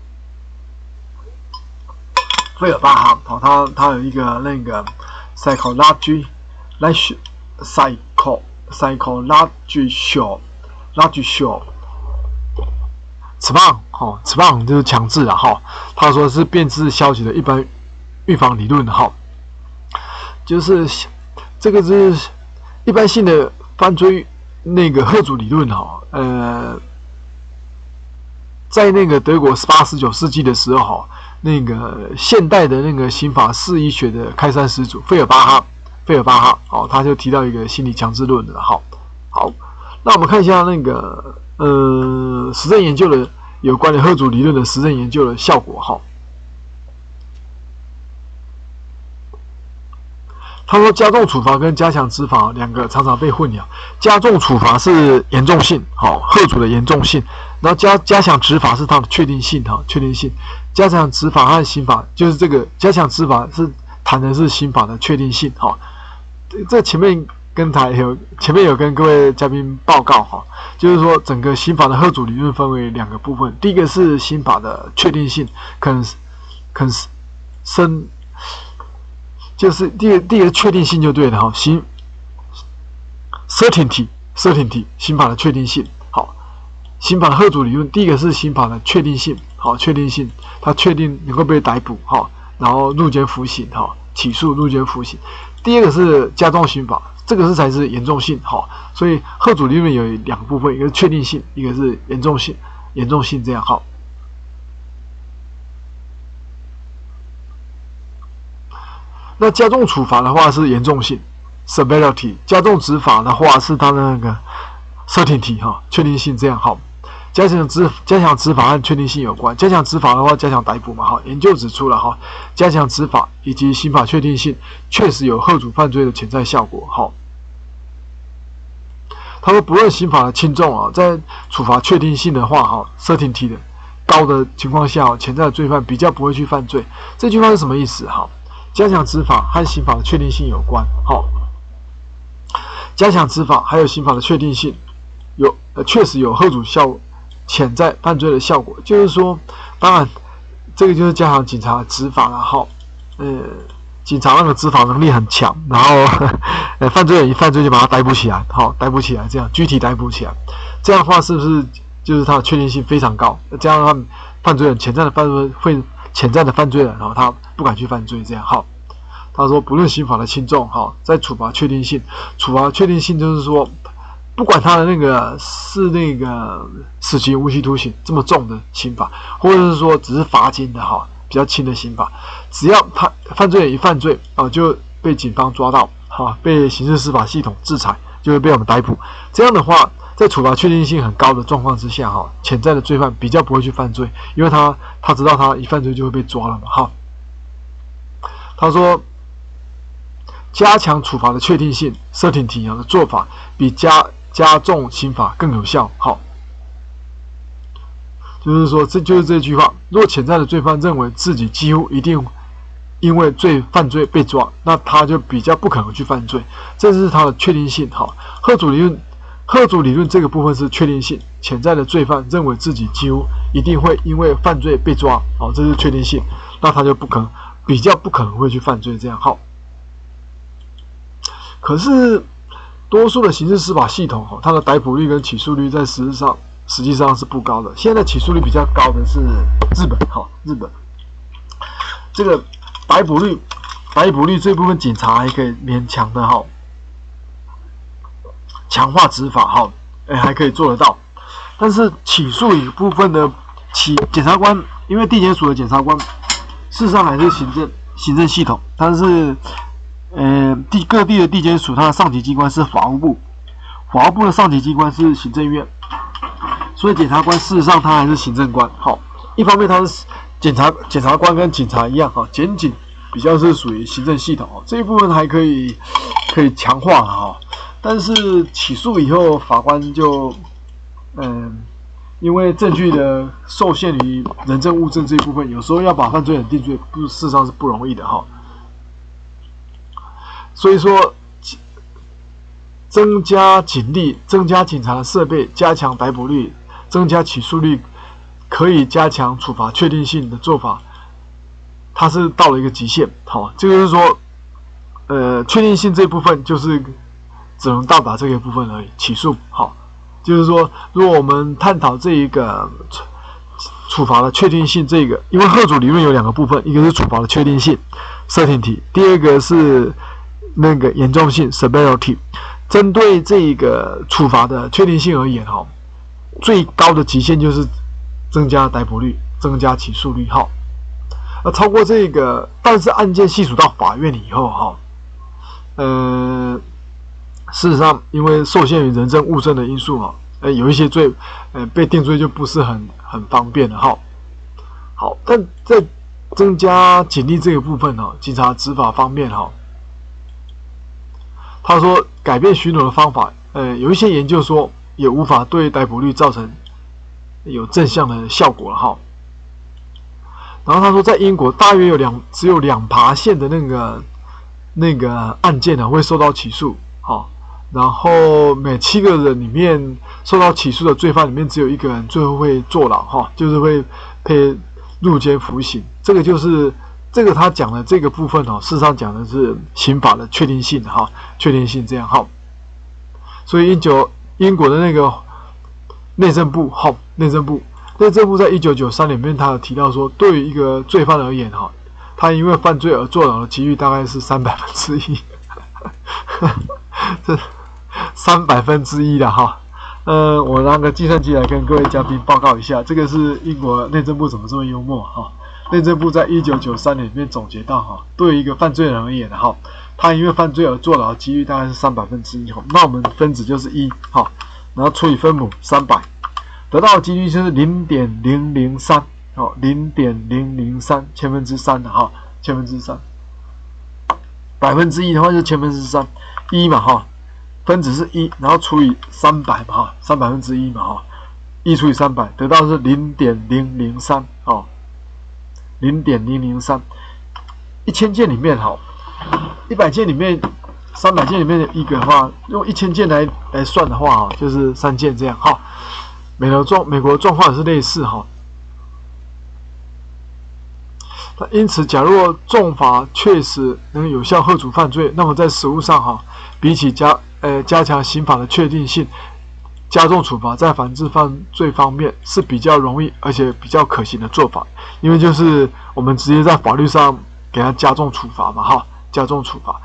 好，他有一个那个 psychological 词棒，哈，词棒就是强制了哈。他说是变质消极的一般预防理论哈，就是这个是一般性的犯罪那个贺主理论哈，在那个德国18、19世纪的时候，那个现代的那个刑法释义学的开山始祖费尔巴哈，哦，他就提到一个心理强制论的哈。好，那我们看一下那个实证研究的有关的贺主理论的实证研究的效果哈。他说，加重处罚跟加强执法两个常常被混淆。加重处罚是严重性，好，贺主的严重性；然后加强执法是它的确定性，哈，确定性。加强执法和刑法就是这个加强执法是谈的是刑法的确定性，哈。这前面有跟各位嘉宾报告哈，就是说整个刑法的贺主理论分为两个部分，第一个是刑法的确定性，就是第一个确定性就对了哈，certainty 刑法的确定性，好，刑法的贺主理论第一个是刑法的确定性，好，确定性，它确定能够被逮捕哈，然后入监服刑哈，起诉入监服刑。第二个是加重刑罚，这个才是严重性，哈，所以贺主理论有两个部分，一个是确定性，一个是严重性这样，好。那加重处罚的话是严重性 （severity）， 加重执法的话是它的那个 certainty 哈，确定性这样，好。加强执法和确定性有关。加强执法的话，加强逮捕嘛，哈。研究指出了哈，加强执法以及刑法确定性确实有吓阻犯罪的潜在效果，哈。他说，不论刑法的轻重啊，在处罚确定性的话，哈 ，certainty 的高的情况下，潜在的罪犯比较不会去犯罪。这句话是什么意思？哈，加强执法和刑法的确定性有关，好。加强执法还有刑法的确定性确实有吓阻潜在犯罪的效果，就是说，当然，这个就是加强警察执法了，哈，警察那个执法能力很强，然后犯罪人一犯罪就把他逮捕起来，好，逮捕起来，这样具体逮捕起来，这样的话是不是就是他的确定性非常高？这样他犯罪人潜在的犯罪人，然后他不敢去犯罪，这样，好。他说，不论刑法的轻重，哈，在处罚确定性就是说，不管他的那个是那个死刑、无期徒刑这么重的刑法，或者是说只是罚金的哈，比较轻的刑法，只要他犯罪人一犯罪啊，就被警方抓到，哈，被刑事司法系统制裁，就会被我们逮捕。这样的话，在处罚确定性很高的状况之下，哈，潜在的罪犯比较不会去犯罪，因为他知道他一犯罪就会被抓了嘛，哈。他说，加强处罚的确定性 （certainty） 的做法比加重刑罚更有效，好，就是说，这就是这句话。若潜在的罪犯认为自己几乎一定因为犯罪被抓，那他就比较不可能去犯罪，这是他的确定性。好，吓阻理论这个部分是确定性，潜在的罪犯认为自己几乎一定会因为犯罪被抓，好，这是确定性，那他就比较不可能会去犯罪，这样，好。可是，多数的刑事司法系统，它的逮捕率跟起诉率在实际上是不高的。现在起诉率比较高的是日本，这个逮捕率逮捕率这部分，警察还可以勉强的哈，强化执法哈，还可以做得到。但是起诉一部分的检察官，因为地检署的检察官，事实上还是行政系统，但是各地的地检署，它的上级机关是法务部，法务部的上级机关是行政院，所以检察官事实上他还是行政官。好，一方面他是检察官跟警察一样哈，检警比较是属于行政系统，这一部分还可以强化哈。但是起诉以后，法官就因为证据的受限于人证物证这一部分，有时候要把犯罪人定罪，事实上是不容易的哈。所以说，增加警力，增加警察的设备，加强逮捕率，增加起诉率，可以加强处罚确定性的做法，它是到了一个极限。好，这个就是说，确定性这部分就是只能到达这个部分而已。起诉好。就是说，如果我们探讨这一个处罚的确定性，这个因为贺主理论有两个部分，一个是处罚的确定性 （certainty）， 第二个是那个严重性 （severity）。针对这个处罚的确定性而言，哈，最高的极限就是增加逮捕率、增加起诉率，哈。超过这个，但是案件系属到法院以后，哈，事实上，因为受限于人证物证的因素哈，有一些罪，被定罪就不是很方便的哈。好，但在增加警力这个部分哈，警察执法方面哈，他说改变巡逻的方法，有一些研究说也无法对逮捕率造成有正向的效果了哈。然后他说，在英国大约只有2%的那个案件呢会受到起诉，哈。然后每7个人里面受到起诉的罪犯里面，只有1个人最后会坐牢哈，就是会被入监服刑。这个他讲的这个部分事实上讲的是刑法的确定性哈，确定性这样哈。所以英国的那个内政部在1993年里面，他有提到说，对于一个罪犯而言哈，他因为犯罪而坐牢的几率大概是1/3，这1/3的哈。我拿个计算机来跟各位嘉宾报告一下，这个是英国内政部怎么这么幽默哈？内政部在1993年里面总结到哈，对于一个犯罪人而言哈，他因为犯罪而坐牢的几率大概是1/3哈。那我们分子就是1哈，然后除以分母300，得到的几率就是0.003哦，0.003千分之3的哈，千分之3，1%的话就是千分之3，1嘛哈。分子是1，然后除以300嘛哈，1/3嘛哈，1除以300，得到是0.003哦，0.003。1000件里面哈，100件里面，300件里面的1个的话，用1000件来算的话哈，就是3件这样哈。美国状况也是类似哈。那因此，假如重罚确实能有效遏阻犯罪，那么在实务上哈，比起加强刑法的确定性，加重处罚在防治犯罪方面是比较容易而且比较可行的做法，因为就是我们直接在法律上给他加重处罚嘛哈，加重处罚。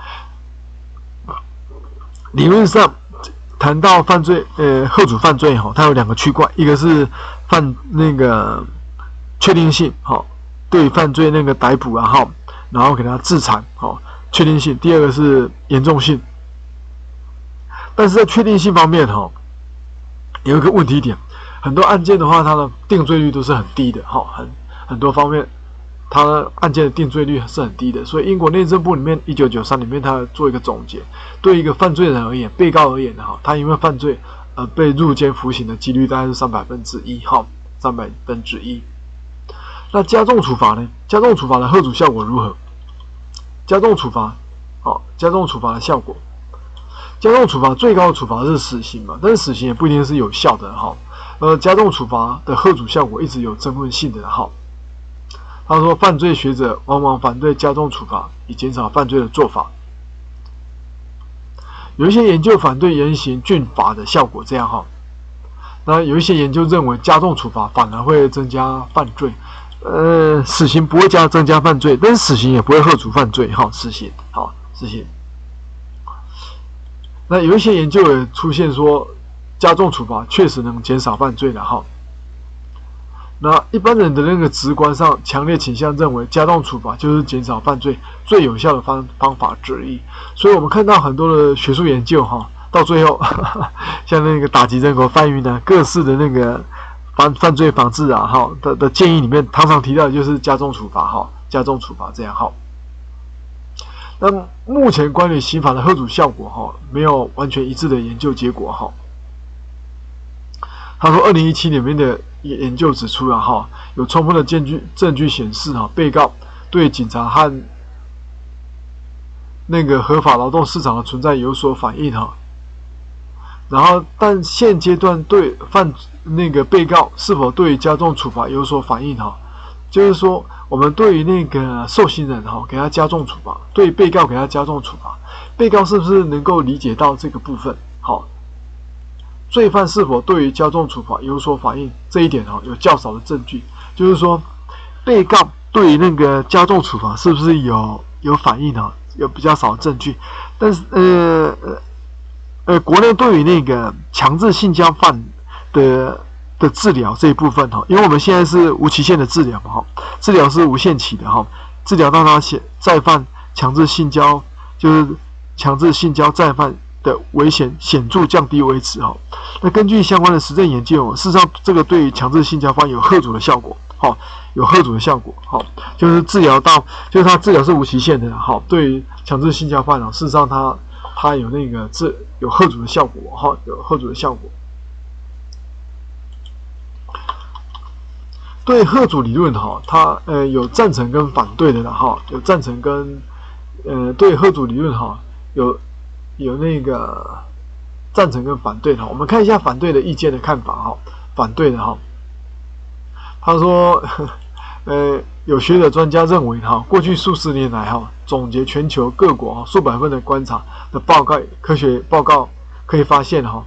理论上谈到犯罪，遏阻犯罪哈，它有2个区块，一个是那个确定性哈，对犯罪那个逮捕啊哈，然后给他制裁哈，确定性；第二个是严重性。但是在确定性方面哈，有一个问题点，很多案件的话，它的定罪率都是很低的哈，很多方面，它的案件的定罪率是很低的。所以英国内政部里面1993里面，他做一个总结，对一个犯罪人而言，被告而言哈，他因为犯罪而被入监服刑的几率大概是1/3哈，1/3。那加重处罚呢？加重处罚的遏阻效果如何？加重处罚的效果。加重处罚最高的处罚是死刑嘛，但是死刑也不一定是有效的哈。加重处罚的遏阻效果一直有争论性的哈。他说，犯罪学者往往反对加重处罚，以减少犯罪的做法。有一些研究反对严刑峻法的效果，这样哈。那有一些研究认为加重处罚反而会增加犯罪。 死刑不会增加犯罪，但是死刑也不会遏阻犯罪，哈，死刑。那有一些研究也出现说，加重处罚确实能减少犯罪的，哈。那一般人的那个直观上强烈倾向认为，加重处罚就是减少犯罪最有效的方法之一。所以我们看到很多的学术研究，哈，到最后，像那个打击人口贩运啊，各式的那个犯罪防治啊，哈的建议里面，常常提到的就是加重处罚，哈，加重处罚这样，哈。那目前关于刑法的遏阻效果，哈，没有完全一致的研究结果，哈。他说，2017年里面的研究指出了，哈，有充分的证据显示，哈，被告对警察和那个合法劳动市场的存在有所反应，哈。然后，但现阶段对那个被告是否对加重处罚有所反应，哈，就是说，我们对于那个受刑人，哈，给他加重处罚，对被告给他加重处罚，被告是不是能够理解到这个部分，好？罪犯是否对于加重处罚有所反应，这一点，哈，有较少的证据，就是说，被告对于那个加重处罚是不是有反应，哈，有比较少的证据，但是国内对于那个强制性交犯的治疗这一部分，哈，因为我们现在是无期限的治疗嘛，哈，治疗是无限期的，哈，治疗到他再犯强制性交，就是强制性交再犯的危险显著降低为止，哈。那根据相关的实证研究，事实上这个对于强制性交犯有遏阻的效果，哈，有遏阻的效果，哈，就是治疗到，就是他治疗是无期限的，哈，对于强制性交犯，事实上他有那个有遏阻的效果，哈，有遏阻的效果。对遏阻理论，哈，它有赞成跟反对的，哈，有赞成跟对遏阻理论，哈，有那个赞成跟反对的，我们看一下反对的意见的看法，哈，反对的，哈，他说，有学者专家认为，哈，过去数十年来，哈，总结全球各国数百份的观察的科学报告可以发现，哈。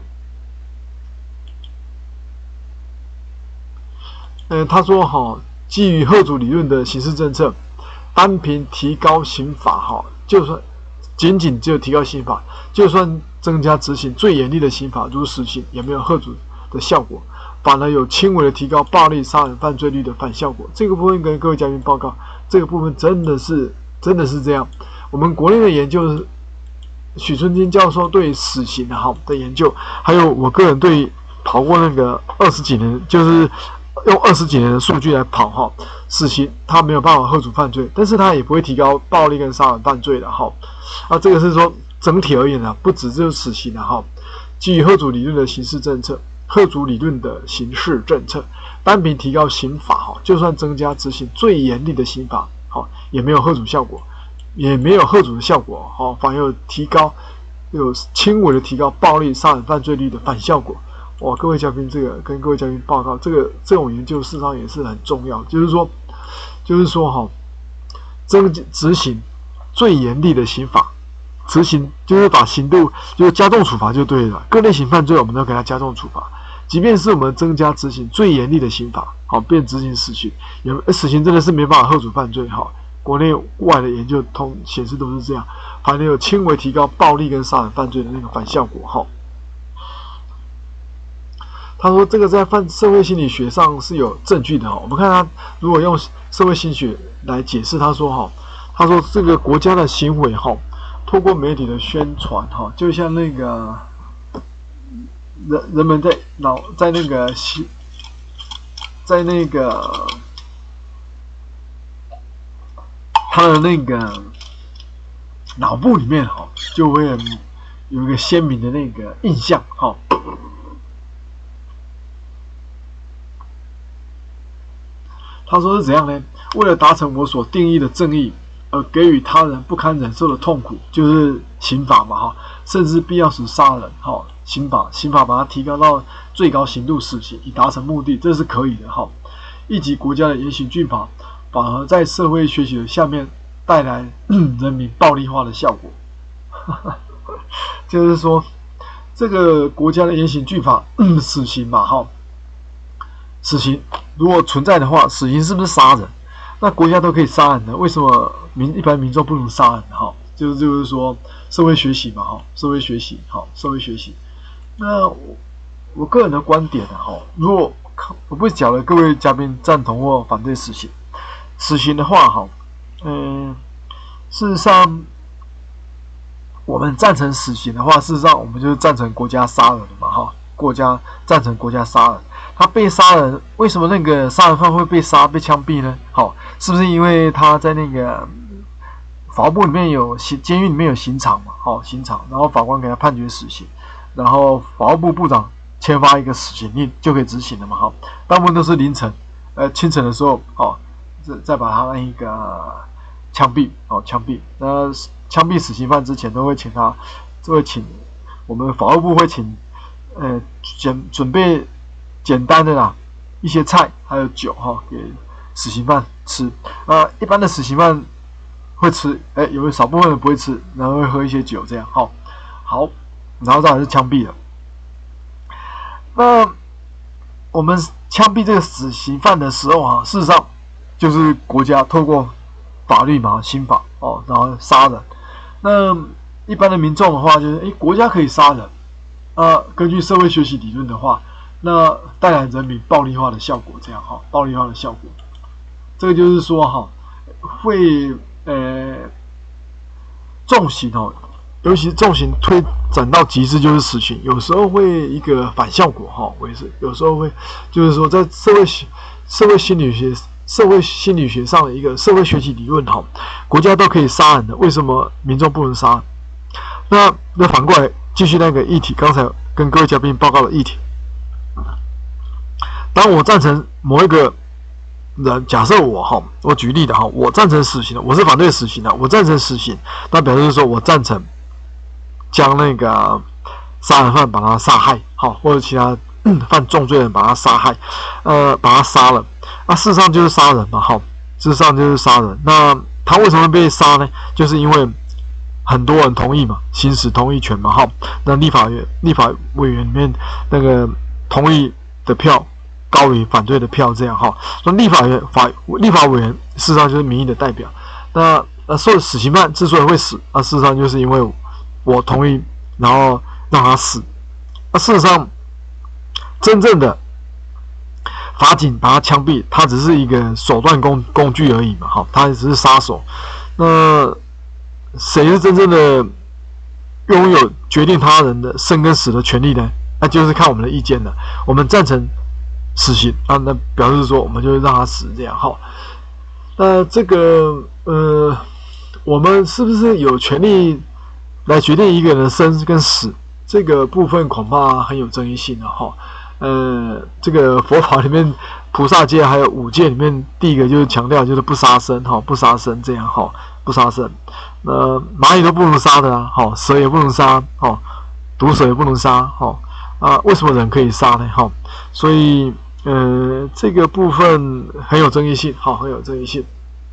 他说，哈，基于遏阻理论的刑事政策，单凭提高刑法，哈，就算仅只有提高刑法，就算增加执行最严厉的刑法，如死刑，也没有遏阻的效果，反而有轻微的提高暴力杀人犯罪率的反效果。这个部分跟各位嘉宾报告，这个部分真的是这样。我们国内的研究，许春金教授对死刑的研究，还有我个人对跑过那个20几年，就是用20几年的数据来跑，哈，死刑它没有办法遏阻犯罪，但是它也不会提高暴力跟杀人犯罪的，哈。这个是说整体而言啊，不只是死刑的，哈。基于遏阻理论的刑事政策，遏阻理论的刑事政策，单凭提高刑法，哈，就算增加执行最严厉的刑法，好，也没有遏阻效果，也没有遏阻的效果，哈，反而有轻微的提高暴力杀人犯罪率的反效果。哇，各位嘉宾，这个跟各位嘉宾报告，这种研究事实上也是很重要，就是说，哈，执行最严厉的刑法，执行就是把刑度就是加重处罚就对了。各类型犯罪我们都给他加重处罚，即便是我们增加执行最严厉的刑法，好，变执行死刑，死刑真的是没办法遏阻犯罪，哈。国内外的研究显示都是这样，反而有轻微提高暴力跟杀人犯罪的那个反效果，哈。他说这个在社会心理学上是有证据的，哈。我们看他如果用社会心理学来解释，他说这个国家的行为，哈，透过媒体的宣传，哈，就像那个人们在那个他的那个脑部里面，哈，就会有一个鲜明的那个印象，哈。他说是怎样呢？为了达成我所定义的正义，而给予他人不堪忍受的痛苦，就是刑法嘛，哈，甚至必要时杀人，哈，刑法把它提高到最高刑度死刑，以达成目的，这是可以的，哈。一级国家的严刑峻法，反而在社会学习的下面带来人民暴力化的效果。就是说，这个国家的严刑峻法，死刑嘛，哈，死刑如果存在的话，死刑是不是杀人？那国家都可以杀人的，为什么一般民众不能杀人？哈，就是说社会学习嘛，哈，社会学习，好，社会学习。那我个人的观点呢，哈，如果我不晓得各位嘉宾赞同或反对死刑。死刑的话，哈，事实上，我们赞成死刑的话，事实上我们就是赞成国家杀人的嘛，哈，赞成国家杀人。他被杀人，为什么那个杀人犯会被枪毙呢？好，是不是因为他在那个法务部里面监狱里面有刑场嘛？好，刑场，然后法官给他判决死刑，然后法务部部长签发一个死刑令就可以执行了嘛？哈，大部分都是凌晨，清晨的时候，再把他那个枪毙，枪毙。那枪毙死刑犯之前，都会请我们法务部会请，准备简单的啦，一些菜还有酒给死刑犯吃。一般的死刑犯会吃，有少部分人不会吃，然后会喝一些酒这样，好，然后再来是枪毙了。那我们枪毙这个死刑犯的时候事实上就是国家透过法律嘛，刑法然后杀人。那一般的民众的话，就是国家可以杀人，根据社会学习理论的话，那带来人民暴力化的效果，这样暴力化的效果。这个就是说会重刑尤其重刑推展到极致就是死刑，有时候会一个反效果有时候会就是说在社会心理学上的一个社会学习理论国家都可以杀人的，为什么民众不能杀？那反过来继续那个议题，刚才跟各位嘉宾报告的议题。当我赞成某一个人，假设我举例的我赞成死刑的，我是反对死刑的，我赞成死刑，那表示说我赞成将那个杀人犯把他杀害，或者其他犯重罪人把他杀害，把他杀了，那事实上就是杀人嘛，事实上就是杀人。那他为什么会被杀呢？就是因为很多人同意嘛，行使同意权嘛，那立法委员里面那个同意的票高于反对的票，这样那立法委员事实上就是民意的代表。那受死刑犯之所以会死，事实上就是因为我同意，然后让他死。事实上，真正的法警把他枪毙，他只是一个手段工具而已嘛，他只是杀手。那谁是真正的拥有决定他人的生跟死的权利呢？那就是看我们的意见了。我们赞成死刑那表示说我们就让他死这样那这个我们是不是有权利来决定一个人的生跟死？这个部分恐怕很有争议性的这个佛法里面菩萨戒还有5戒里面，第一个就是强调就是不杀生不杀生这样不杀生。那蚂蚁都不能杀的蛇也不能杀毒蛇也不能杀为什么人可以杀呢？所以这个部分很有争议性很有争议性。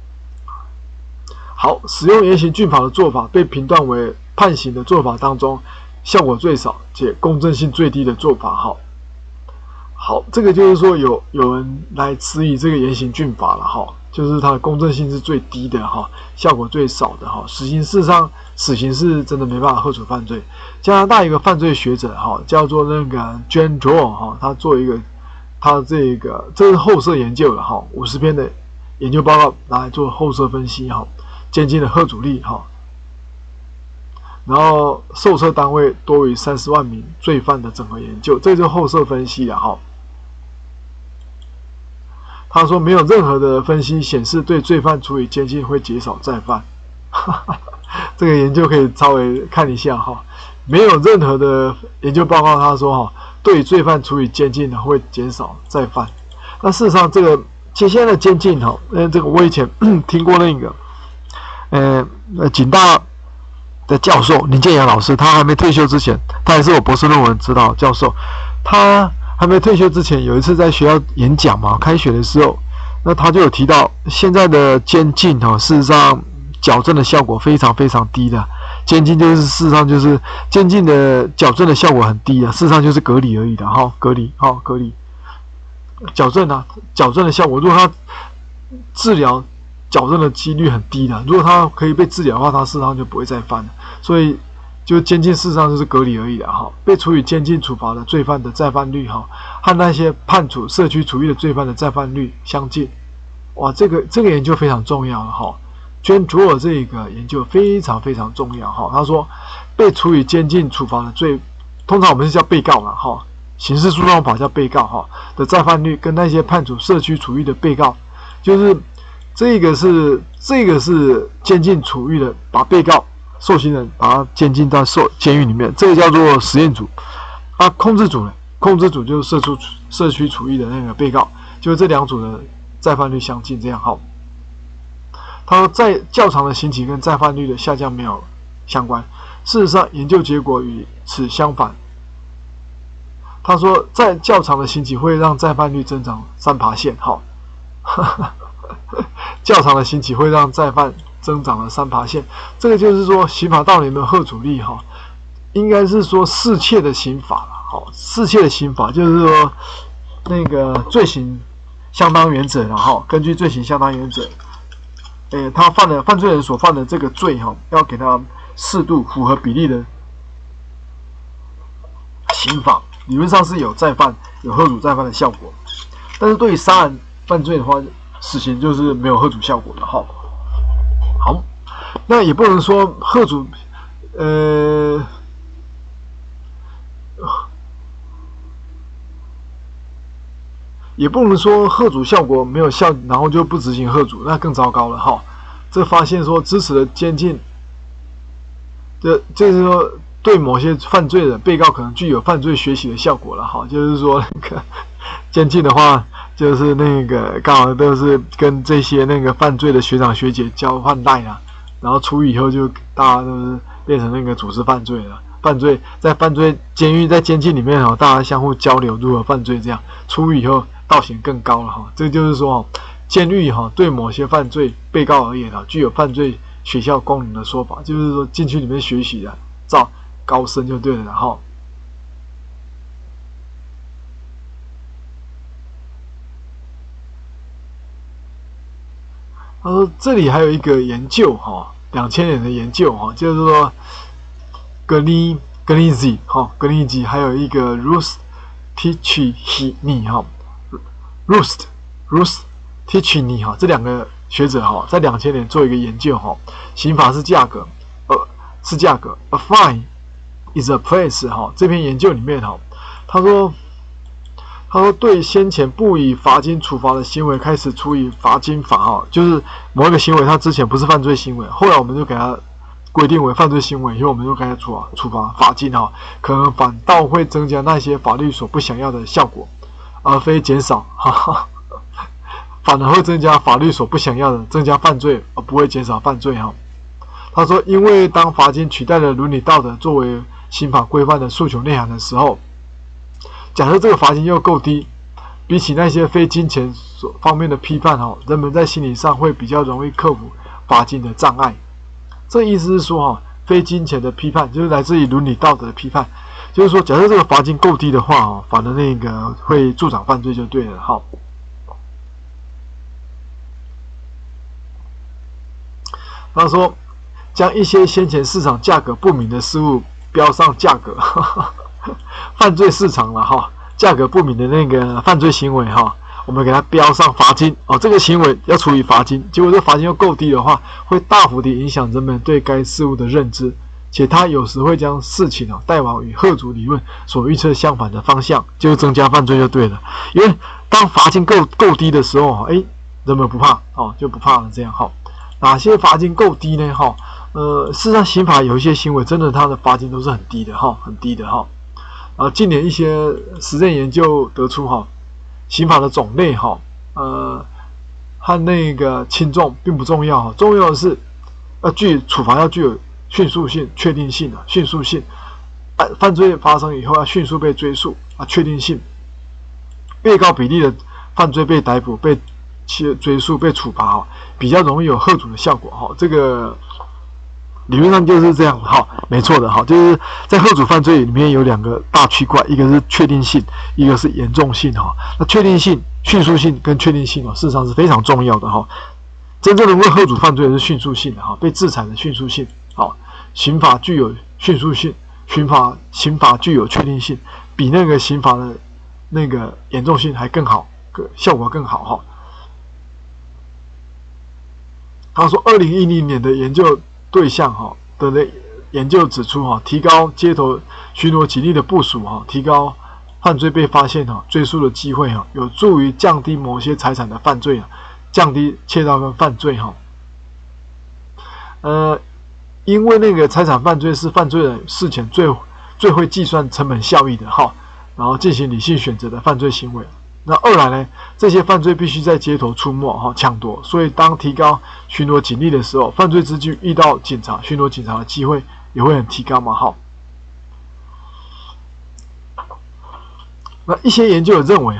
好，使用严刑峻法的做法被评断为判刑的做法当中效果最少且公正性最低的做法好，这个就是说有人来质疑这个严刑峻法了就是它的公正性是最低的效果最少的死刑，事实上死刑是真的没办法遏除犯罪。加拿大一个犯罪学者叫做那个 Jane Joel 他做一个这是后设研究的50篇的研究报告拿来做后设分析监禁的吓阻力然后受测单位多于30万名罪犯的整合研究，这就是后设分析的他说没有任何的分析显示对罪犯处以监禁会减少再犯这个研究可以稍微看一下没有任何的研究报告他说对罪犯处以监禁会减少再犯。那事实上这个现在的监禁这个我以前听过那个警大的教授林建阳老师，他还没退休之前，他也是我博士论文指导教授，他还没退休之前有一次在学校演讲嘛，开学的时候，那他就有提到现在的监禁事实上矫正的效果非常非常低的，监禁就是事实上就是监禁的矫正的效果很低的，事实上就是隔离而已的隔离矫正的效果。如果他治疗矫正的几率很低的，如果他可以被治疗的话，他事实上就不会再犯了。所以就监禁事实上就是隔离而已的哈。被处以监禁处罚的罪犯的再犯率哈，和那些判处社区处遇的罪犯的再犯率相近。哇，这个研究非常重要哈。Jane Druer这个研究非常非常重要哈。他说，被处以监禁处罚的通常我们是叫被告啦哈，刑事诉讼法叫被告哈的再犯率，跟那些判处社区处遇的被告，就是这个是监禁处遇的，把被告受刑人把他监禁到监狱里面，这个叫做实验组。控制组呢？控制组就是社区处遇的那个被告，就是这两组的再犯率相近，这样哈。他说，在较长的刑期跟再犯率的下降没有相关。事实上，研究结果与此相反。他说，在较长的刑期会让再犯率增长3%，哈，较长的刑期会让再犯增长了3%。这个就是说，刑法到底有没有吓阻力哈？应该是说适切的刑法了，好，适切的刑法就是说那个罪行相当原则了哈，根据罪行相当原则。他犯罪人所犯的这个罪哈，要给他适度符合比例的刑罚，理论上是有吓阻再犯的效果。但是对于杀人犯罪的话，死刑就是没有吓阻效果的哈。好，那也不能说吓阻，也不能说吓阻效果没有效，然后就不执行吓阻，那更糟糕了哈。这发现说支持的监禁，就是说对某些犯罪的被告可能具有犯罪学习的效果了哈。就是说那个监禁的话，就是那个刚好都是跟这些那个犯罪的学长学姐交换赖啦，然后出狱以后就大家都是变成那个组织犯罪了。在犯罪在监禁里面哈，大家相互交流如何犯罪，这样出狱以后道行更高了哈。这就是说哈，监狱哈对某些犯罪被告而言哈，具有犯罪学校功能的说法，就是说进去里面学习的，照高深就对了哈。他说这里还有一个研究哈，2000年的研究哈，就是说格尼基还有一个 Ruth Tichenyi 哈 Ruth Tichenyi 哈，这两个学者哈，在2000年做一个研究哈，刑法是价格，a fine is a price 哈。这篇研究里面哈，他说对先前不以罚金处罚的行为开始处以罚金法哈，就是某一个行为他之前不是犯罪行为，后来我们就给他规定为犯罪行为，以后我们就给他处罚罚金哈，可能反倒会增加那些法律所不想要的效果，而非减少哈。反而会增加法律所不想要的，增加犯罪，而不会减少犯罪哈。他说，因为当罚金取代了伦理道德作为刑法规范的诉求内涵的时候，假设这个罚金又够低，比起那些非金钱方面的批判哈，人们在心理上会比较容易克服罚金的障碍。这意思是说哈，非金钱的批判就是来自于伦理道德的批判，就是说，假设这个罚金够低的话哈，反而那个会助长犯罪就对了哈。他说，将一些先前市场价格不明的事物标上价格，犯罪市场了哈，价格不明的那个犯罪行为哈，我们给它标上罚金哦，这个行为要处以罚金，结果这罚金又够低的话，会大幅地影响人们对该事物的认知，且它有时会将事情带往与吓阻理论所预测相反的方向，就是增加犯罪就对了。因为当罚金够低的时候，人们不怕哦，就不怕了这样哈。哪些罚金够低呢？哈，事实上刑法有一些行为真的它的罚金都是很低的哈，很低的哈。近年一些实证研究得出哈，刑法的种类哈，和那个轻重并不重要哈，重要的是处罚要具有迅速性、确定性的迅速性，犯罪发生以后要迅速被追诉确定性，被告比例的犯罪被逮捕、被追诉、被处罚比较容易有吓阻的效果哈。这个理论上就是这样，好，没错的，好，就是在贺主犯罪里面有2个大区块，一个是确定性，一个是严重性，哈。那确定性、迅速性跟确定性事实上是非常重要的，哈。真正能为贺主犯罪的是迅速性的，哈，被制裁的迅速性，好，刑法具有迅速性，刑法具有确定性，比那个刑法的那个严重性还更好，效果更好，哈。他说，2010年的研究对象的研究指出，提高街头巡逻警力的部署，提高犯罪被发现追诉的机会，有助于降低某些财产的犯罪，降低窃盗跟犯罪，因为那个财产犯罪是犯罪人事前最会计算成本效益的，然后进行理性选择的犯罪行为。那二来呢，这些犯罪必须在街头出没，抢夺，所以当提高巡逻警力的时候，犯罪之具遇到巡逻警察的机会也会很提高嘛，那一些研究认为，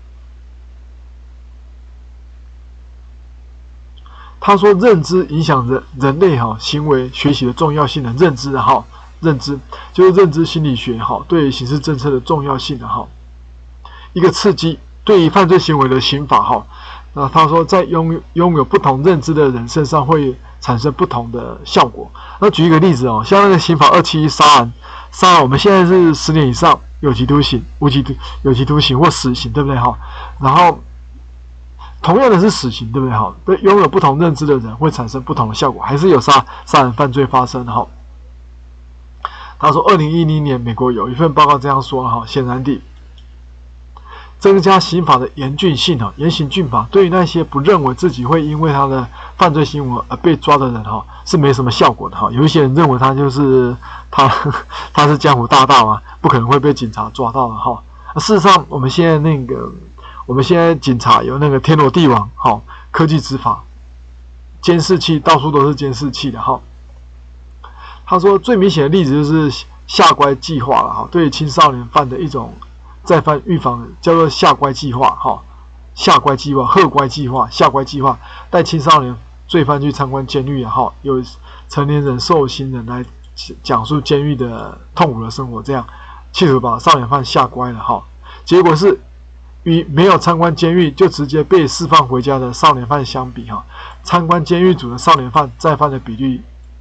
他说认知影响人类行为学习的重要性的认知就是认知心理学对刑事政策的重要性的一个刺激。对于犯罪行为的刑法，那他说在拥有不同认知的人身上会产生不同的效果。那举一个例子像那个刑法271杀人，我们现在是10年以上有期徒刑、有期徒刑或死刑，对不对然后同样的是死刑，对不对对拥有不同认知的人会产生不同的效果，还是有杀人犯罪发生他说2010年美国有一份报告这样说显然地。增加刑法的严峻性严刑峻法对于那些不认为自己会因为他的犯罪行为而被抓的人是没什么效果的有一些人认为他就是他是江湖大盗不可能会被警察抓到的事实上我们现在警察有那个天罗地网科技执法，监视器到处都是监视器的他说最明显的例子就是下乖计划了对青少年犯的一种再犯预防叫做下乖计划，下乖计划、贺乖计划、下乖计划，带青少年罪犯去参观监狱有成年人受刑人来讲述监狱的痛苦的生活，这样企图把少年犯下乖了结果是与没有参观监狱就直接被释放回家的少年犯相比参观监狱组的少年犯再犯的比率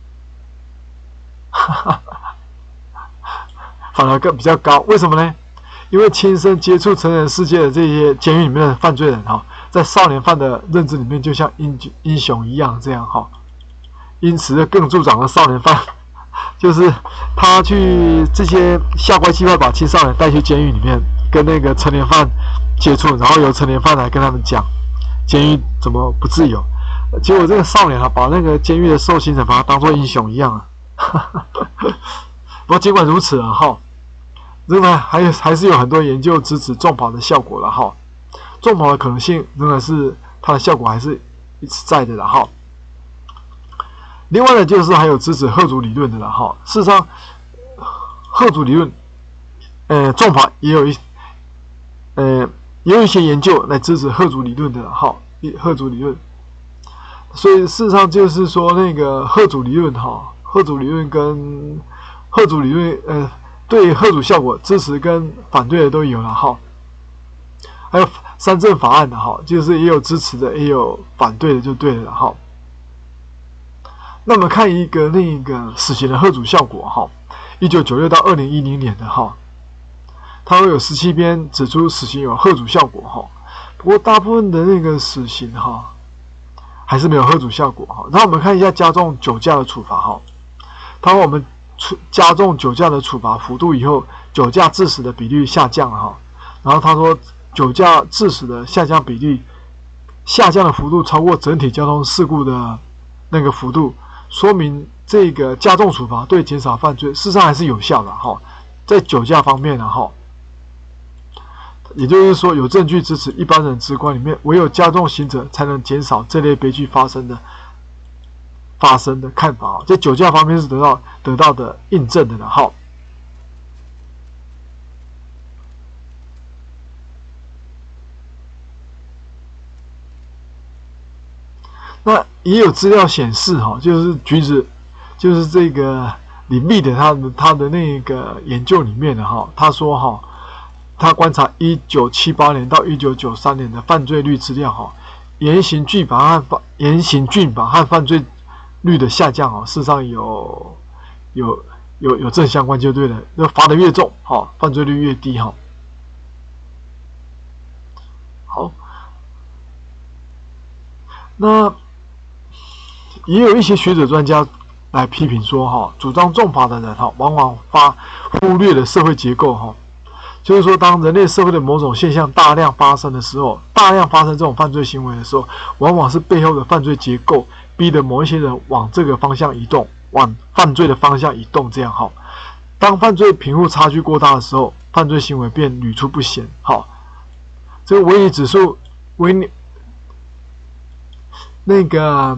反而比较高，为什么呢？因为亲身接触成人世界的这些监狱里面的犯罪人在少年犯的认知里面就像英雄一样这样因此更助长了少年犯，就是他去这些下乖计划把青少年带去监狱里面跟那个成年犯接触，然后由成年犯来跟他们讲监狱怎么不自由，结果这个少年把那个监狱的受刑人把他当作英雄一样不过尽管如此仍然还是有很多研究支持重罚的效果了重罚的可能性仍然是它的效果还是一直在的了另外呢，就是还有支持贺主理论的了事实上，贺主理论，重罚也有一些研究来支持贺主理论的贺主理论。所以事实上就是说，那个贺主理论贺主理论跟贺主理论对贺主效果支持跟反对的都有了还有三证法案的就是也有支持的也有反对的就对了那么看一个那个死刑的贺主效果1996到2010年的它会有17篇指出死刑有贺主效果不过大部分的那个死刑还是没有贺主效果那我们看一下加重酒驾的处罚它我们加重酒驾的处罚幅度以后，酒驾致死的比率下降了然后他说酒驾致死的下降比率下降的幅度超过整体交通事故的那个幅度，说明这个加重处罚对减少犯罪事实上还是有效的在酒驾方面也就是说有证据支持一般人直观里面唯有加重刑责才能减少这类悲剧发生的看法在酒驾方面是得到的印证的了那也有资料显示就是就是这个李密的他的那个研究里面的哈，他说哈，他观察1978年到1993年的犯罪率资料哈，严刑峻法和犯罪率的下降哈，事实上有正相关就对了，那罚的越重哈，犯罪率越低哈。好，那也有一些学者专家来批评说哈，主张重罚的人哈，往往忽略了社会结构哈，就是说，当人类社会的某种现象大量发生的时候，大量发生这种犯罪行为的时候，往往是背后的犯罪结构逼得某一些人往这个方向移动，往犯罪的方向移动，这样哈。当犯罪贫富差距过大的时候，犯罪行为便屡出不鲜。好，这个维尼指数，那个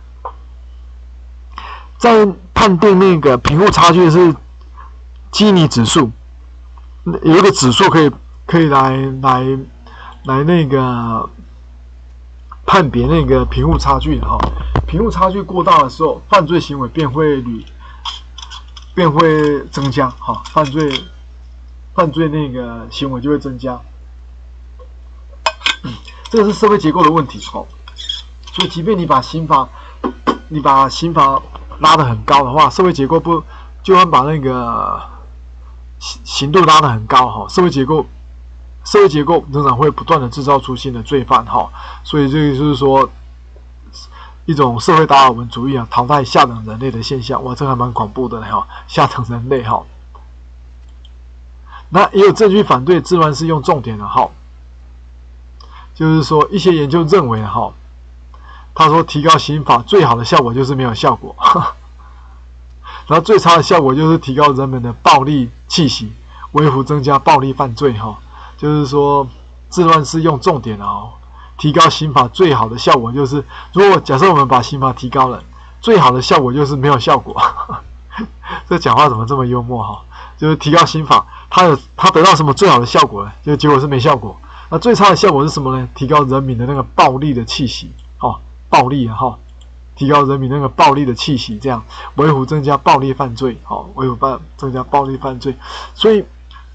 在判定那个贫富差距是基尼指数，有一个指数可以来那个判别那个贫富差距的哈。贫富差距过大的时候，犯罪行为便会增加哈，犯罪那个行为就会增加。这个是社会结构的问题哈。所以，即便你把刑罚拉得很高的话，社会结构不就算把那个刑度拉得很高哈，社会结构仍然会不断的制造出新的罪犯哈。所以这个就是说一种社会达尔文主义啊，淘汰下等人类的现象。哇，这还蛮恐怖的哈，下等人类哈。那也有证据反对治乱是用重点的哈，就是说一些研究认为哈。他说，提高刑法最好的效果就是没有效果，然后最差的效果就是提高人们的暴力气息，微幅增加暴力犯罪哈。就是说，治乱是用重点哦。提高刑法最好的效果就是，如果假设我们把刑法提高了，最好的效果就是没有效果。这讲话怎么这么幽默哈？就是提高刑法，他得到什么最好的效果呢？就结果是没效果。那最差的效果是什么呢？提高人民的那个暴力的气息，哈。暴力啊哈，提高人民那个暴力的气息，这样微幅增加暴力犯罪，好，微幅增加暴力犯罪，所以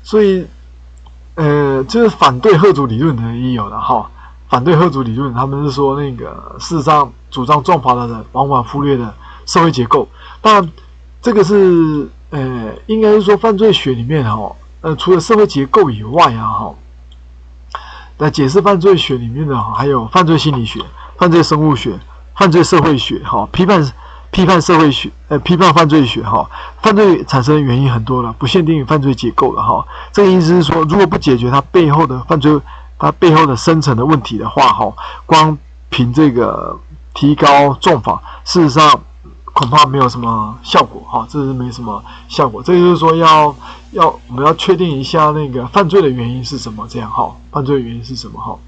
就是反对贺主理论的人也有的哈，反对贺主理论，他们是说那个事实上主张重罚的人往往忽略了社会结构，当然这个是应该是说犯罪学里面哈，除了社会结构以外啊哈，在解释犯罪学里面的还有犯罪心理学。犯罪生物学、犯罪社会学，哈，批判社会学，批判犯罪学，哈，犯罪产生的原因很多了，不限定于犯罪结构了，哈。这个意思是说，如果不解决它背后的犯罪，它背后的深层的问题的话，哈，光凭这个提高重罚，事实上恐怕没有什么效果，哈，这是没什么效果。这就是说我们要确定一下那个犯罪的原因是什么，这样哈，犯罪的原因是什么，哈。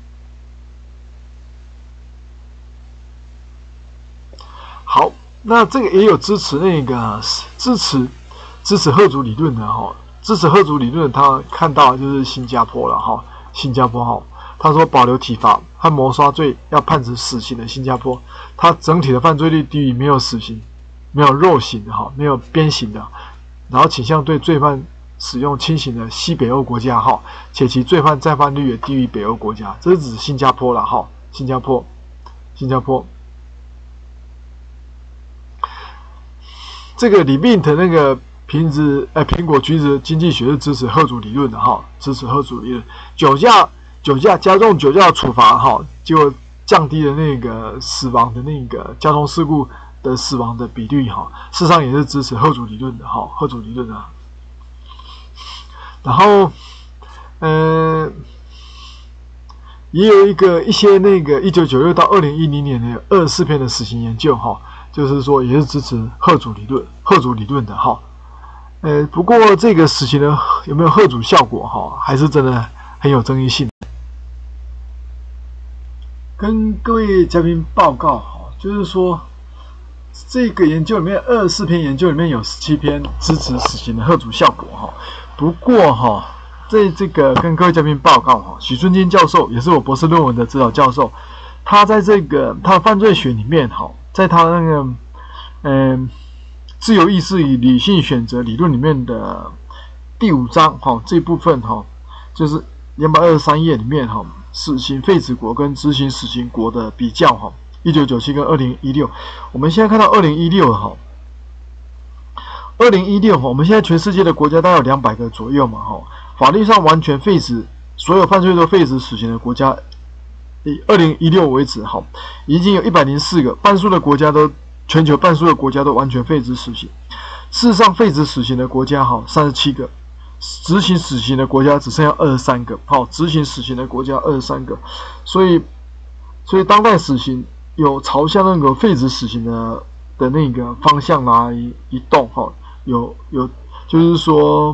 好，那这个也有支持那个支持贺主理论的哈，支持贺主理论他看到就是新加坡了哈，新加坡哈，他说保留体罚和谋杀罪要判处死刑的新加坡，它整体的犯罪率低于没有死刑、没有肉刑的哈、没有鞭刑的，然后倾向对罪犯使用轻刑的西北欧国家哈，且其罪犯再犯率也低于北欧国家，这是指新加坡了哈，新加坡。这个李密的那个苹果橘子经济学是支持贺主理论的哈，支持贺主理论。酒驾加重酒驾处罚哈，就降低了那个死亡的那个交通事故的死亡的比率哈，事实上也是支持贺主理论的哈，贺主理论啊。然后也有一些那个1996到2010年的24篇的死刑研究哈。就是说，也是支持贺主理论的哈。不过这个死刑的有没有贺主效果哈，还是真的很有争议性。跟各位嘉宾报告哈，就是说这个研究里面24篇研究里面有17篇支持死刑的贺主效果哈。不过哈，这个跟各位嘉宾报告哈，许春金教授也是我博士论文的指导教授，他在他的犯罪学里面哈。在他那个自由意志与理性选择理论里面的第5章这部分就是223页里面死刑废止国跟执行死刑国的比较1997跟2016，我们现在看到2016我们现在全世界的国家大概有200个左右嘛法律上完全废止所有犯罪都废止死刑的国家，以2016为止已经有104个，全球半数的国家都完全废止死刑。事实上，废止死刑的国家37个，执行死刑的国家只剩下23个。执行死刑的国家23个，所以当代死刑有朝向那个废止死刑的那个方向来移动有就是说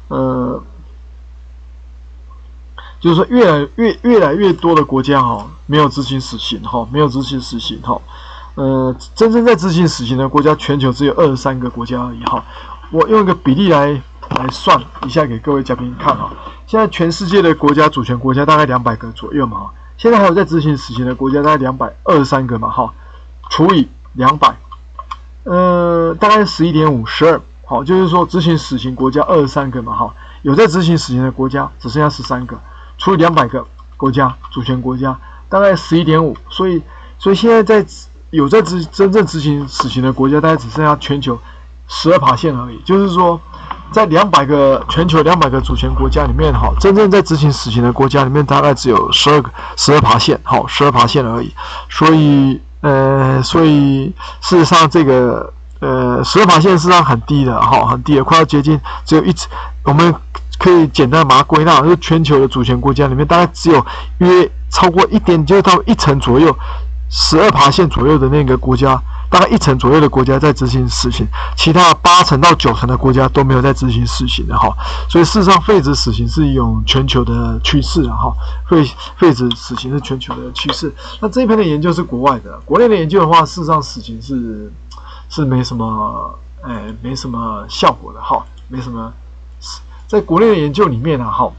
越来越多的国家没有执行死刑没有执行死刑真正在执行死刑的国家，全球只有23个国家而已我用一个比例来算一下给各位嘉宾看现在全世界的国家主权国家大概200个左右嘛现在还有在执行死刑的国家大概223个嘛除以200，大概11.5 12就是说执行死刑国家23个嘛有在执行死刑的国家只剩下13个，除以200个国家主权国家大概11.5，所以现在有在真正执行死刑的国家大概只剩下全球12% 而已，就是说在全球200个主权国家里面真正在执行死刑的国家里面大概只有12% 而已，所以事实上这个12% 事实上很低的很低的，快要接近只有我们可以简单把它归纳，就是全球的主权国家里面大概只有约超过就是到1成左右，12% 左右的那个国家，大概1成左右的国家在执行死刑，其他8成到9成的国家都没有在执行死刑的所以事实上废止死刑是一种全球的趋势废止死刑是全球的趋势。那这一篇的研究是国外的，国内的研究的话，事实上死刑是没什么效果的没什么。在国内的研究里面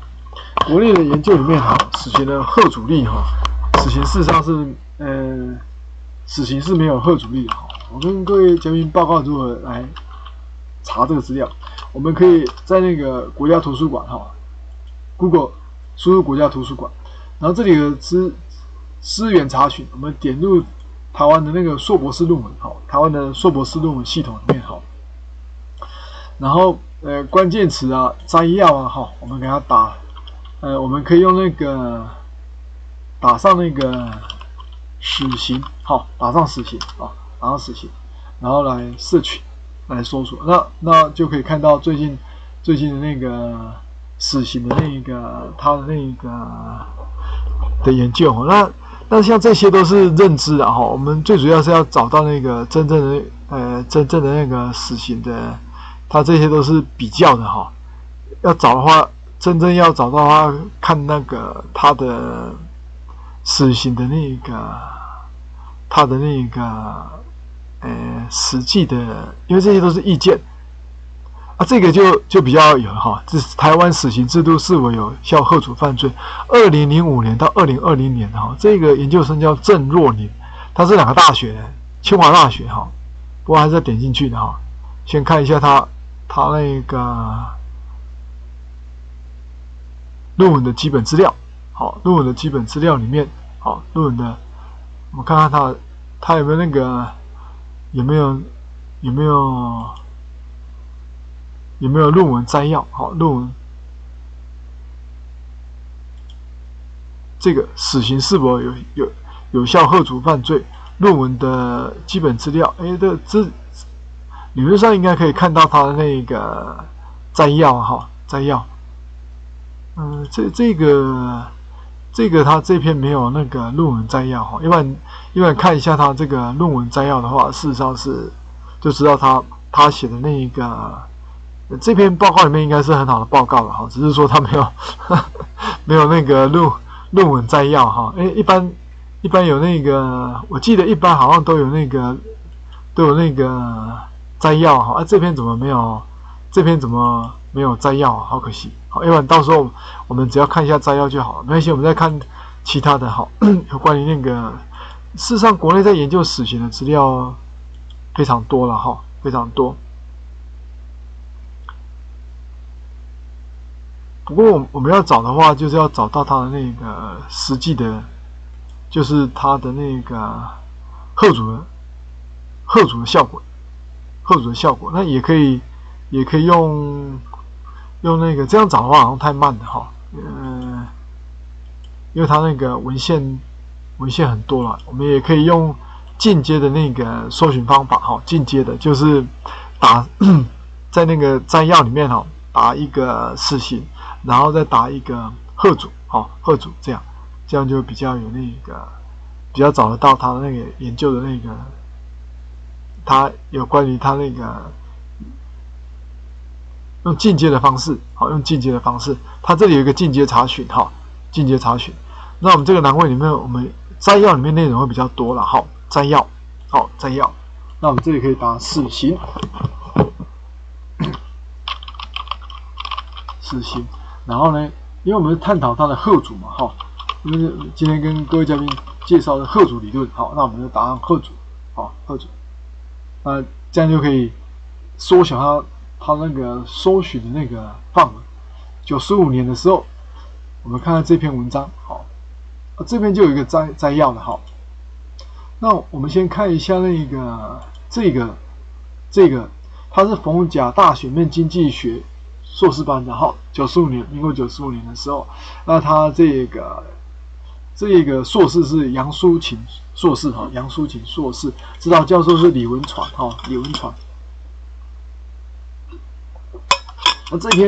死刑的吓阻力死刑事实上是死刑是没有吓阻力的我跟各位嘉宾报告如何来查这个资料。我们可以在那个国家图书馆Google 输入国家图书馆，然后这里有资源查询，我们点入台湾的那个硕博士论文台湾的硕博士论文系统里面然后关键词摘要我们给它打我们可以用那个打上那个死刑打上死刑打上死刑，然后来search来搜索，那就可以看到最近的那个死刑的那个他的那个的研究那像这些都是认知我们最主要是要找到那个真正的那个死刑的，它这些都是比较的要找的话，真正要找到的话，看那个他的死刑的那个他的那个实际的，因为这些都是意见这个就比较有这是台湾死刑制度是否有效吓阻犯罪，2005年到2020年这个研究生叫郑若宁，他是2个大学的，清华大学不过还是要点进去的先看一下他那个论文的基本资料论文的基本资料里面论文的我们看看他有没有那个有没有论文摘要论文这个死刑是否有效吓阻犯罪论文的基本资料理论上应该可以看到他的那个摘要摘要这个他这篇没有那个论文摘要一般看一下他这个论文摘要的话，事实上是就知道他写的那个这篇报告里面应该是很好的报告了只是说他没有那个论文摘要一般有那个，我记得一般好像都有那个摘要这篇怎么没有？这篇怎么没有摘要好可惜要不然到时候我们只要看一下摘要就好了，没关系，我们再看其他的有关于那个，事实上国内在研究死刑的资料非常多了非常多不过我们要找的话，就是要找到它的那个实际的，就是它的那个贺主的效果，那也可以用那个这样找的话，好像太慢了哈，因为它那个文献很多了，我们也可以用进阶的那个搜寻方法哈，进阶的就是打在那个摘要里面哈，打一个事情，然后再打一个贺主，贺主这样就比较有那个比较找得到他那个研究的那个，他有关于他那个用进阶的方式，用进阶的方式，它这里有一个进阶查询进阶查询。那我们这个栏位里面，我们摘要里面内容会比较多了，摘要，摘要。那我们这里可以打死刑。然后呢，因为我们是探讨它的贺主嘛，因为今天跟各位嘉宾介绍的贺主理论，那我们就答案贺主，贺主，那这样就可以缩小它那个搜寻的那个范围。95年的时候，我们看看这篇文章，这边就有一个摘要的，那我们先看一下那个这个，它是逢甲大学面经济学硕士班的，95年，民国95年的时候，那他这个硕士是杨淑琴硕士，杨淑琴硕士，指导教授是李文传，李文传。那这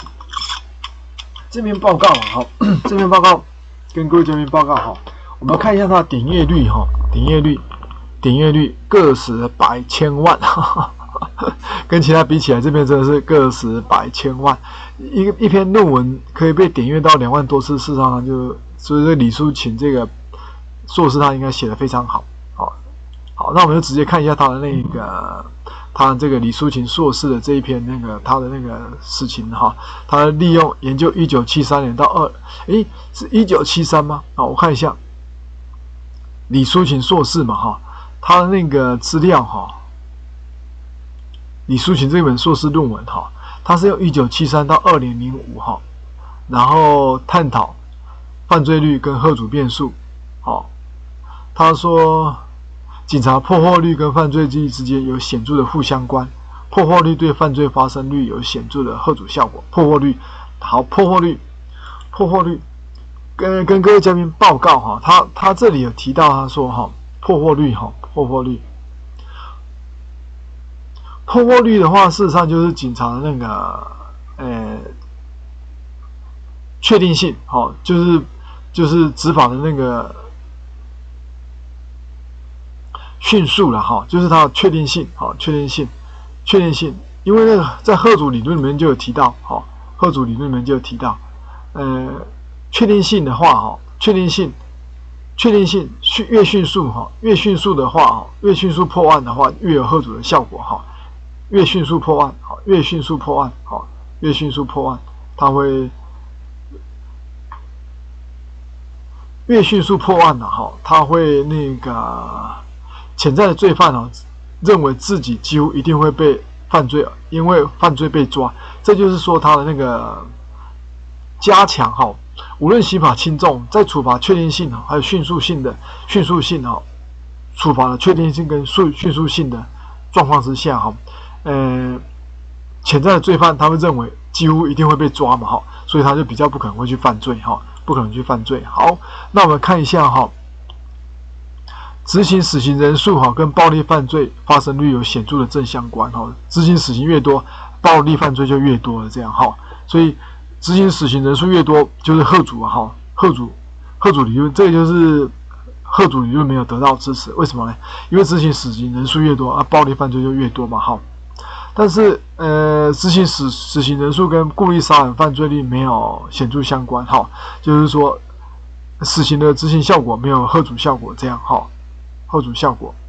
篇报告这篇报告跟各位嘉宾报告我们看一下它的点阅率点阅率个十百千万跟其他比起来，这边真的是个十百千万，一篇论文可以被点阅到2万多次，事实上所以这李淑琴这个硕士他应该写得非常好，好，那我们就直接看一下他的那个他这个李淑琴硕士的这一篇那个他的那个事情他利用研究1973年到是1973吗？我看一下李淑琴硕士嘛他的那个资料李淑琴这本硕士论文他是用1973到2005然后探讨犯罪率跟贺主变数他说警察破获率跟犯罪记忆之間有显著的负相关，破获率对犯罪发生率有显著的贺主效果。破获率跟各位嘉宾报告他这里有提到，他说破获率的话，事实上就是警察的那个确定性就是执法的那个迅速了就是它的确定性因为那个在贺主理论里面就有提到确定性的话确定性越迅速的话越迅速破案的话越有贺主的效果越迅速破案它会越迅速破案它会那个潜在的罪犯认为自己几乎一定会被犯罪，因为犯罪被抓，这就是说他的那个加强无论刑法轻重，在处罚确定性还有迅速性处罚的确定性跟迅速性的状况之下潜在的罪犯他会认为几乎一定会被抓嘛所以他就比较不可能会去犯罪好，那我们看一下执行死刑人数跟暴力犯罪发生率有显著的正相关执行死刑越多，暴力犯罪就越多了这样所以执行死刑人数越多就是贺主贺主理论，这个就是贺主理论没有得到支持，为什么呢？因为执行死刑人数越多暴力犯罪就越多嘛但是执行死刑人数跟故意杀人犯罪率没有显著相关就是说死刑的执行效果没有贺主效果这样贺主效果。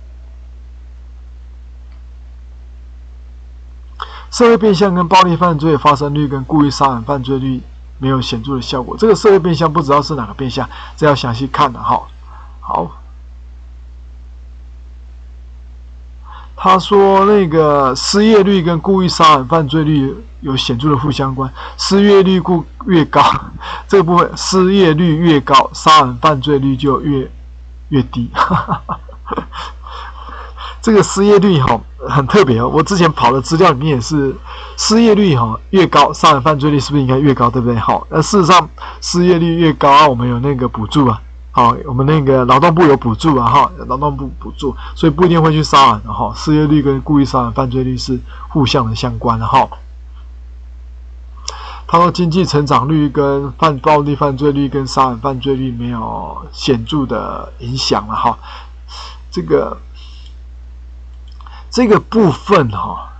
社会变相跟暴力犯罪发生率跟故意杀人犯罪率没有显著的效果，这个社会变相不知道是哪个变相，这要详细看的好， 他说那个失业率跟故意杀人犯罪率有显著的负相关，失业率越高，这个部分失业率越高，杀人犯罪率就越低。这个失业率很特别哦，我之前跑的资料里面也是，失业率越高，杀人犯罪率是不是应该越高，对不对？那事实上失业率越高我们有那个补助啊，我们那个劳动部有补助啊，劳动部补助，所以不一定会去杀人失业率跟故意杀人犯罪率是互相的相关的他说经济成长率跟暴力犯罪率跟杀人犯罪率没有显著的影响了这个部分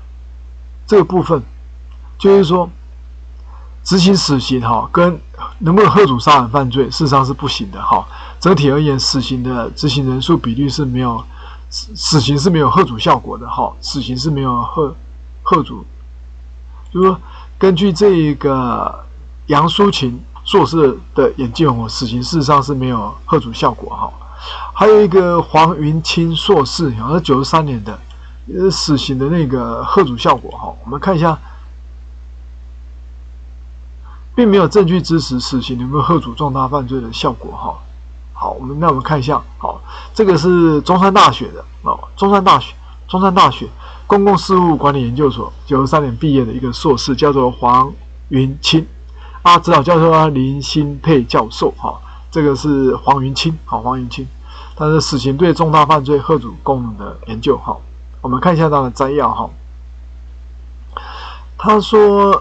就是说，执行死刑跟能不能吓阻杀人犯罪，事实上是不行的整体而言，死刑的执行人数比率是没有，死刑是没有吓阻效果的死刑是没有吓阻，就是说根据这个杨淑琴硕士的研究死刑事实上是没有吓阻效果还有一个黄云清硕士，好像是93年的。死刑的那个吓阻效果我们看一下，并没有证据支持死刑能够吓阻重大犯罪的效果好，我们看一下这个是中山大学的中山大学公共事务管理研究所93年毕业的一个硕士，叫做黄云清指导教授林新佩教授这个是黄云清他是死刑对重大犯罪吓阻功能的研究我们看一下他的摘要他说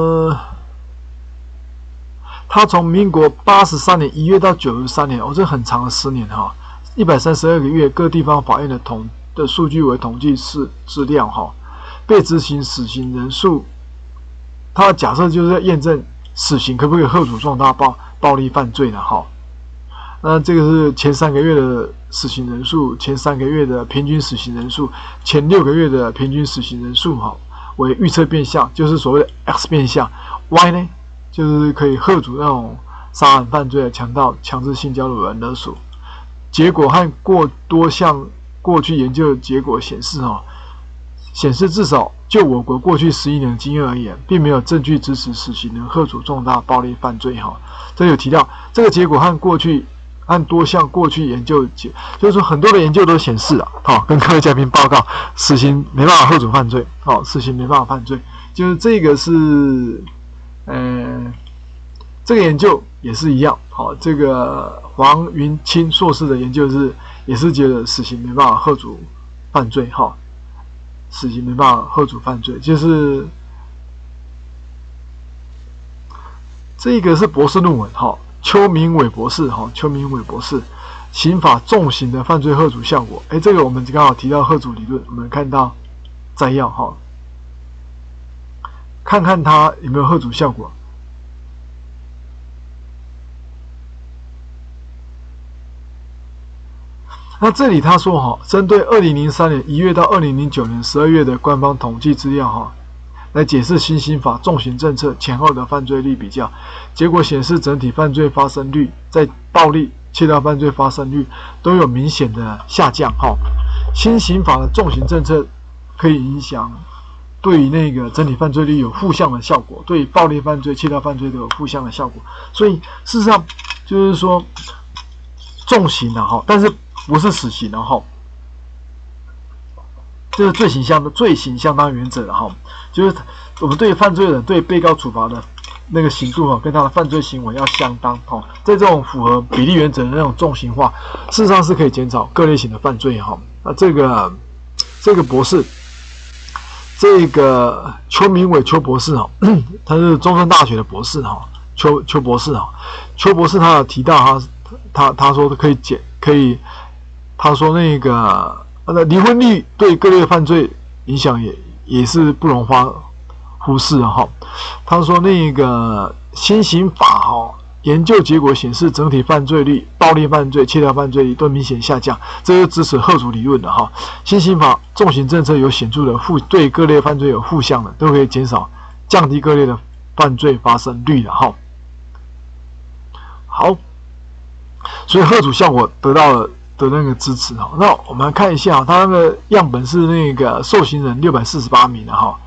他从民国83年1月到93年这很长的10年132个月，各地方法院的数据为统计资料被执行死刑人数，他的假设就是要验证死刑可不可以吓阻重大暴力犯罪的那这个是前3个月的死刑人数，前3个月的平均死刑人数，前6个月的平均死刑人数为预测变相，就是所谓的 X 变相。Y 呢，就是可以吓阻那种杀人犯罪、强盗、强制性交的人勒索。结果和多项过去研究的结果显示至少就我国过去11年的经验而言，并没有证据支持死刑能吓阻重大暴力犯罪这有提到这个结果和多项过去研究就是说很多的研究都显示跟各位嘉宾报告，死刑没办法吓阻犯罪死刑没办法犯罪，就是这个是这个研究也是一样这个黄云清硕士的研究也是觉得死刑没办法吓阻犯罪死刑没办法吓阻犯罪，就是这个是博士论文邱明伟博士刑法重刑的犯罪吓阻效果这个我们刚好提到吓阻理论，我们看到摘要看看它有没有吓阻效果。那这里他说针对2003年1月到2009年12月的官方统计资料来解释新刑法重刑政策前后的犯罪率比较，结果显示整体犯罪发生率在暴力、窃盗犯罪发生率都有明显的下降新刑法的重刑政策可以影响对于那个整体犯罪率有负向的效果，对于暴力犯罪、窃盗犯罪都有负向的效果，所以事实上就是说重刑但是不是死刑这是最形相当原则的就是我们对犯罪人对被告处罚的那个刑度跟他的犯罪行为要相当在这种符合比例原则的那种重刑化，事实上是可以减少各类型的犯罪那这个博士，这个邱明伟邱博士他是中山大学的博士邱博士邱博士他有提到他说可以他说那个离婚率对各类犯罪影响也是不容忽视他说那个新刑法研究结果显示，整体犯罪率、暴力犯罪、窃盗犯罪率都明显下降，这是支持吓阻理论的新刑法重刑政策有显著的对各类犯罪有负向的，都可以降低各类的犯罪发生率的好，所以吓阻效果得到了的那个支持哈。那我们来看一下，他那个样本是那个受刑人648名的哈。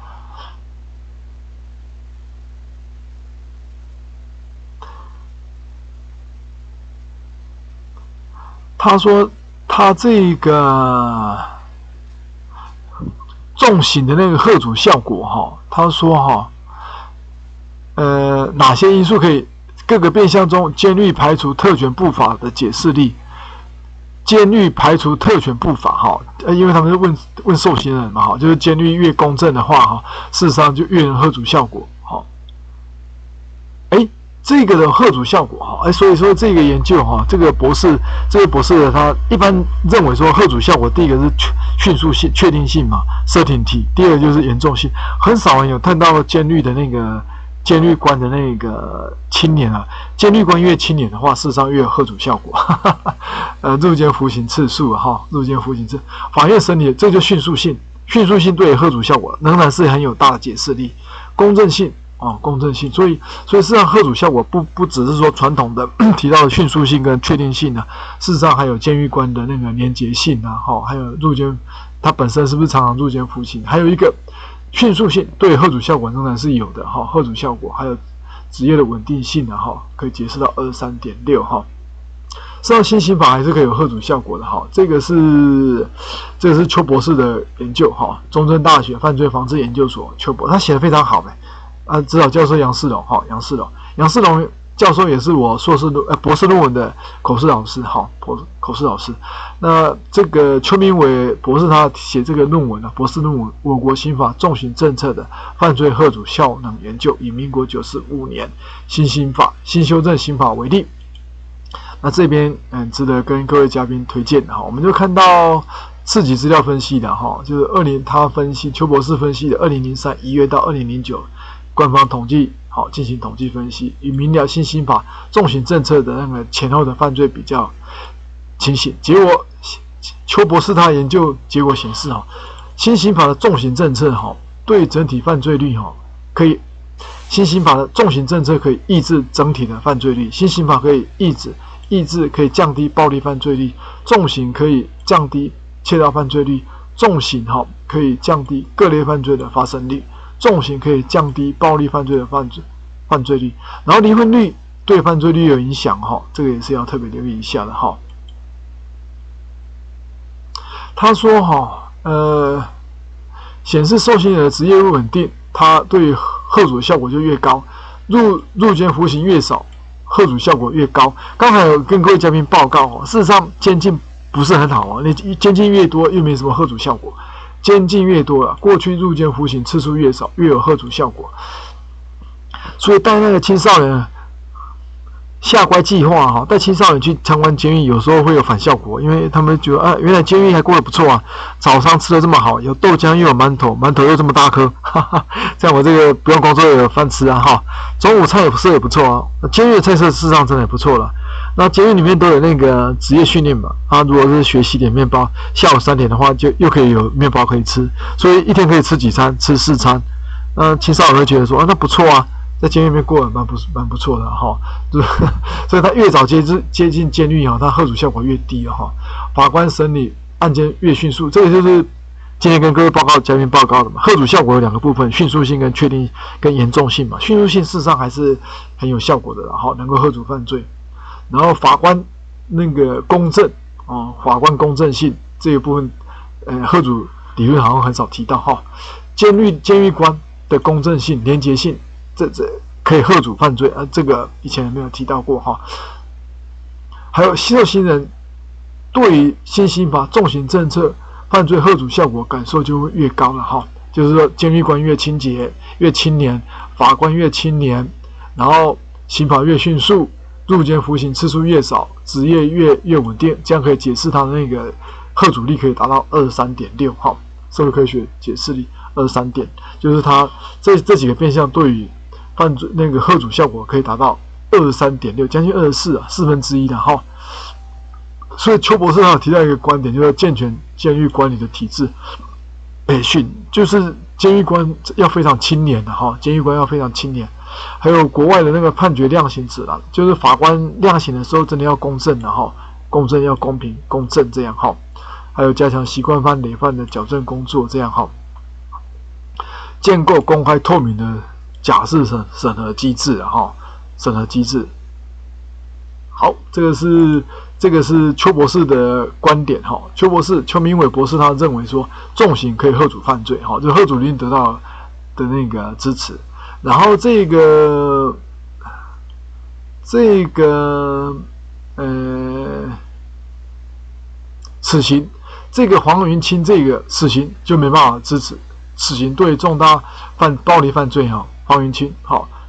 他说他这个重刑的那个吓阻效果哈，他说哈，哪些因素可以各个变项中监狱排除特权不法的解释力？监狱排除特权不法哈，因为他们是问受刑人嘛哈，就是监狱越公正的话哈，事实上就越能吓阻效果哈。这个的吓阻效果哈，所以说这个研究哈，这个博士的他一般认为说吓阻效果，第一个是迅速性、确定性嘛 ，certainty， 第二个就是严重性，很少人有看到监狱的那个监狱官的那个青年啊，监狱官越青年的话，事实上越有吓阻效果。入监服刑次数哈，入监服刑次，法院审理这就迅速性对吓阻效果仍然是很有大的解释力，公正性。公正性，所以事实上吓阻效果不只是说传统的提到的迅速性跟确定性啊，事实上还有监狱官的那个廉洁性啊，还有入监他本身是不是常常入监服刑，还有一个迅速性对吓阻效果仍然是有的哈，吓阻效果还有职业的稳定性啊可以解释到23.6哈。事实上新刑法还是可以有吓阻效果的哈，这个是邱博士的研究哈，中正大学犯罪防治研究所邱博他写的非常好指导教授杨世龙杨世龙教授也是我博士论文的口试老师口试老师。那这个邱明伟博士他写这个论文博士论文《我国刑法重刑政策的犯罪吓阻效能研究》，以民国95年新修正刑法为例。那这边值得跟各位嘉宾推荐我们就看到4级资料分析的就是他分析邱博士分析的2003 1月到2009。官方统计进行统计分析，与明了新刑法重刑政策的那个前后的犯罪比较情形。结果，邱博士他研究结果显示新刑法的重刑政策对整体犯罪率新刑法的重刑政策可以抑制整体的犯罪率，新刑法可以抑制可以降低暴力犯罪率，重刑可以降低窃盗犯罪率，重刑可以降低各类犯罪的发生率。重刑可以降低暴力犯罪的犯罪率，然后离婚率对犯罪率有影响这个也是要特别留意一下的他说显示受刑人的职业不稳定，他对吓阻效果就越高，入监服刑越少，吓阻效果越高。刚才有跟各位嘉宾报告事实上监禁不是很好你监禁越多又没什么吓阻效果。监禁越多过去入监服刑次数越少，越有吓阻效果。所以带那个青少年下乖计划带青少年去参观监狱，有时候会有反效果，因为他们觉得原来监狱还过得不错早上吃的这么好，有豆浆又有馒头又这么大颗，这样我这个不用工作也有饭吃中午菜也不错监狱的菜色事实上真的也不错了。那监狱里面都有那个职业训练嘛，如果是学习点面包，下午3点的话就又可以有面包可以吃，所以一天可以吃几餐，吃4餐。青少年会觉得说那不错在监狱里面过得蛮不错的所以他越早接近监狱他吓阻效果越低法官审理案件越迅速，这个就是今天跟各位嘉宾报告的嘛。吓阻效果有2个部分，迅速性跟确定跟严重性嘛。迅速性事实上还是很有效果的能够吓阻犯罪。然后法官那个公正法官公正性这个部分吓阻理论好像很少提到监狱官的公正性、廉洁性，这可以吓阻犯罪这个以前没有提到过还有受刑人对于新刑法重刑政策犯罪吓阻效果感受就会越高了就是说监狱官越清洁、越青年，法官越青年，然后刑法越迅速，入监服刑次数越少，职业越稳定，这样可以解释他的那个吓阻力可以达到23.6社会科学解释力23点，就是他这几个变项对于犯罪那个吓阻效果可以达到23.6，将近241/4的所以邱博士他提到一个观点，就是健全监狱管理的体制培训，就是监狱官要非常清廉的监狱官要非常清廉。还有国外的那个判决量刑指南，就是法官量刑的时候真的要公正的公正要公平公正这样哈，还有加强习惯犯累犯的矫正工作这样哈，建构公开透明的假释审核机制哈，审核机制。好，这个是邱博士的观点哈。邱明伟博士他认为说，重刑可以吓阻犯罪哈，就吓阻令得到的那个支持。然后死刑，这个黄云清这个死刑就没办法支持。死刑对重大暴力犯罪哈，黄云清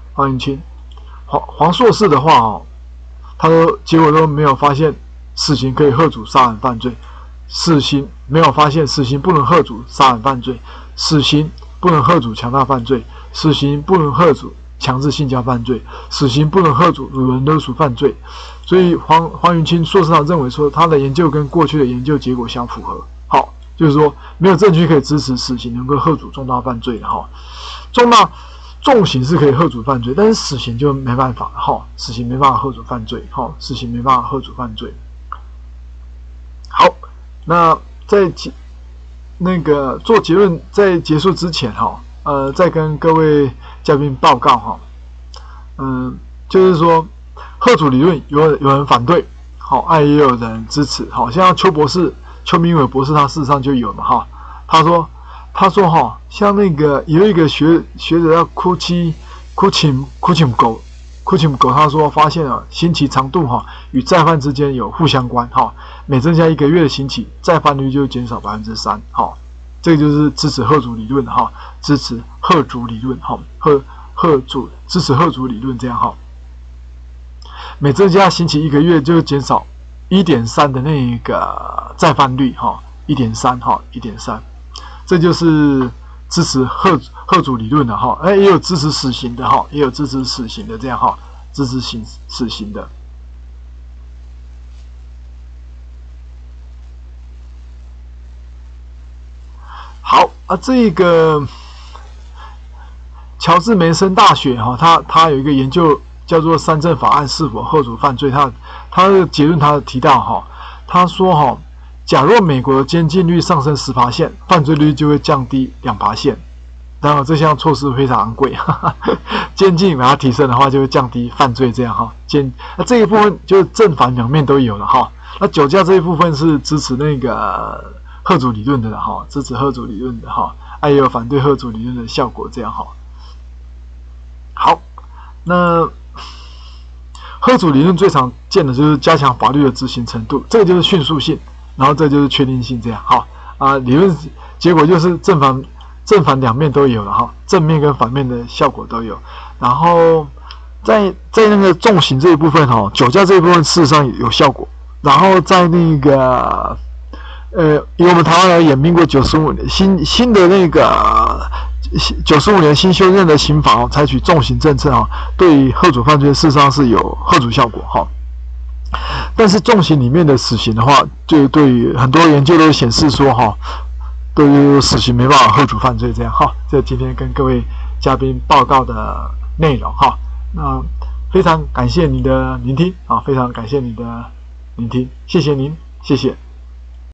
黄硕士的话哈。他说，结果都没有发现死刑可以吓阻杀人犯罪，没有发现死刑不能吓阻杀人犯罪，死刑不能吓阻强盗犯罪，死刑不能吓阻强制性交犯罪，死刑不能吓阻掳人勒赎犯罪。所以黄云清硕士长认为说，他的研究跟过去的研究结果相符合。好，就是说没有证据可以支持死刑能够吓阻重大犯罪的哈，重刑是可以吓阻犯罪，但是死刑就没办法哈，死刑没办法吓阻犯罪哈，死刑没办法吓阻犯罪。好，那在做结论，在结束之前哈，再跟各位嘉宾报告哈，就是说吓阻理论有人反对，好，也有人支持，好，像邱明伟博士他事实上就有了哈，他说哈，像那个有一个学者叫库钦狗，他说发现了刑期长度哈与再犯之间有互相关哈，每增加1个月的刑期，再犯率就减少3%哈，这个就是支持吓阻理论哈，支持吓阻理论哈，支持吓阻理论这样哈，每增加刑期1个月就减少1.3的那个再犯率哈，1.3哈，1.3。这就是支持吓阻理论的哈，也有支持死刑的哈，也有支持死刑的这样哈，支持死刑的。好这个乔治梅森大学哈，他有一个研究叫做三证法案是否吓阻犯罪，他的结论他提到哈，他说哈。假若美国的监禁率上升10%，犯罪率就会降低2%。当然，这项措施非常昂贵，监禁把它提升的话，就会降低犯罪这样哈。这一部分就是正反两面都有了哈。那酒驾这一部分是支持那个吓阻理论的哈，支持吓阻理论的哈，也有反对吓阻理论的效果这样哈。好，那吓阻理论最常见的就是加强法律的执行程度，这个就是迅速性。然后这就是确定性，这样哈理论结果就是正反两面都有了哈，正面跟反面的效果都有。然后在那个重刑这一部分哈，酒驾这一部分事实上有效果。然后在那个以我们台湾而言，民国95年新的那个95年新修正的刑法采取重刑政策对于吓阻犯罪事实上是有吓阻效果哈。但是重刑里面的死刑的话，就对于很多研究都显示说对于死刑没办法吓阻犯罪这样哈。这今天跟各位嘉宾报告的内容哈。那非常感谢你的聆听非常感谢你的聆听，谢谢您，谢谢。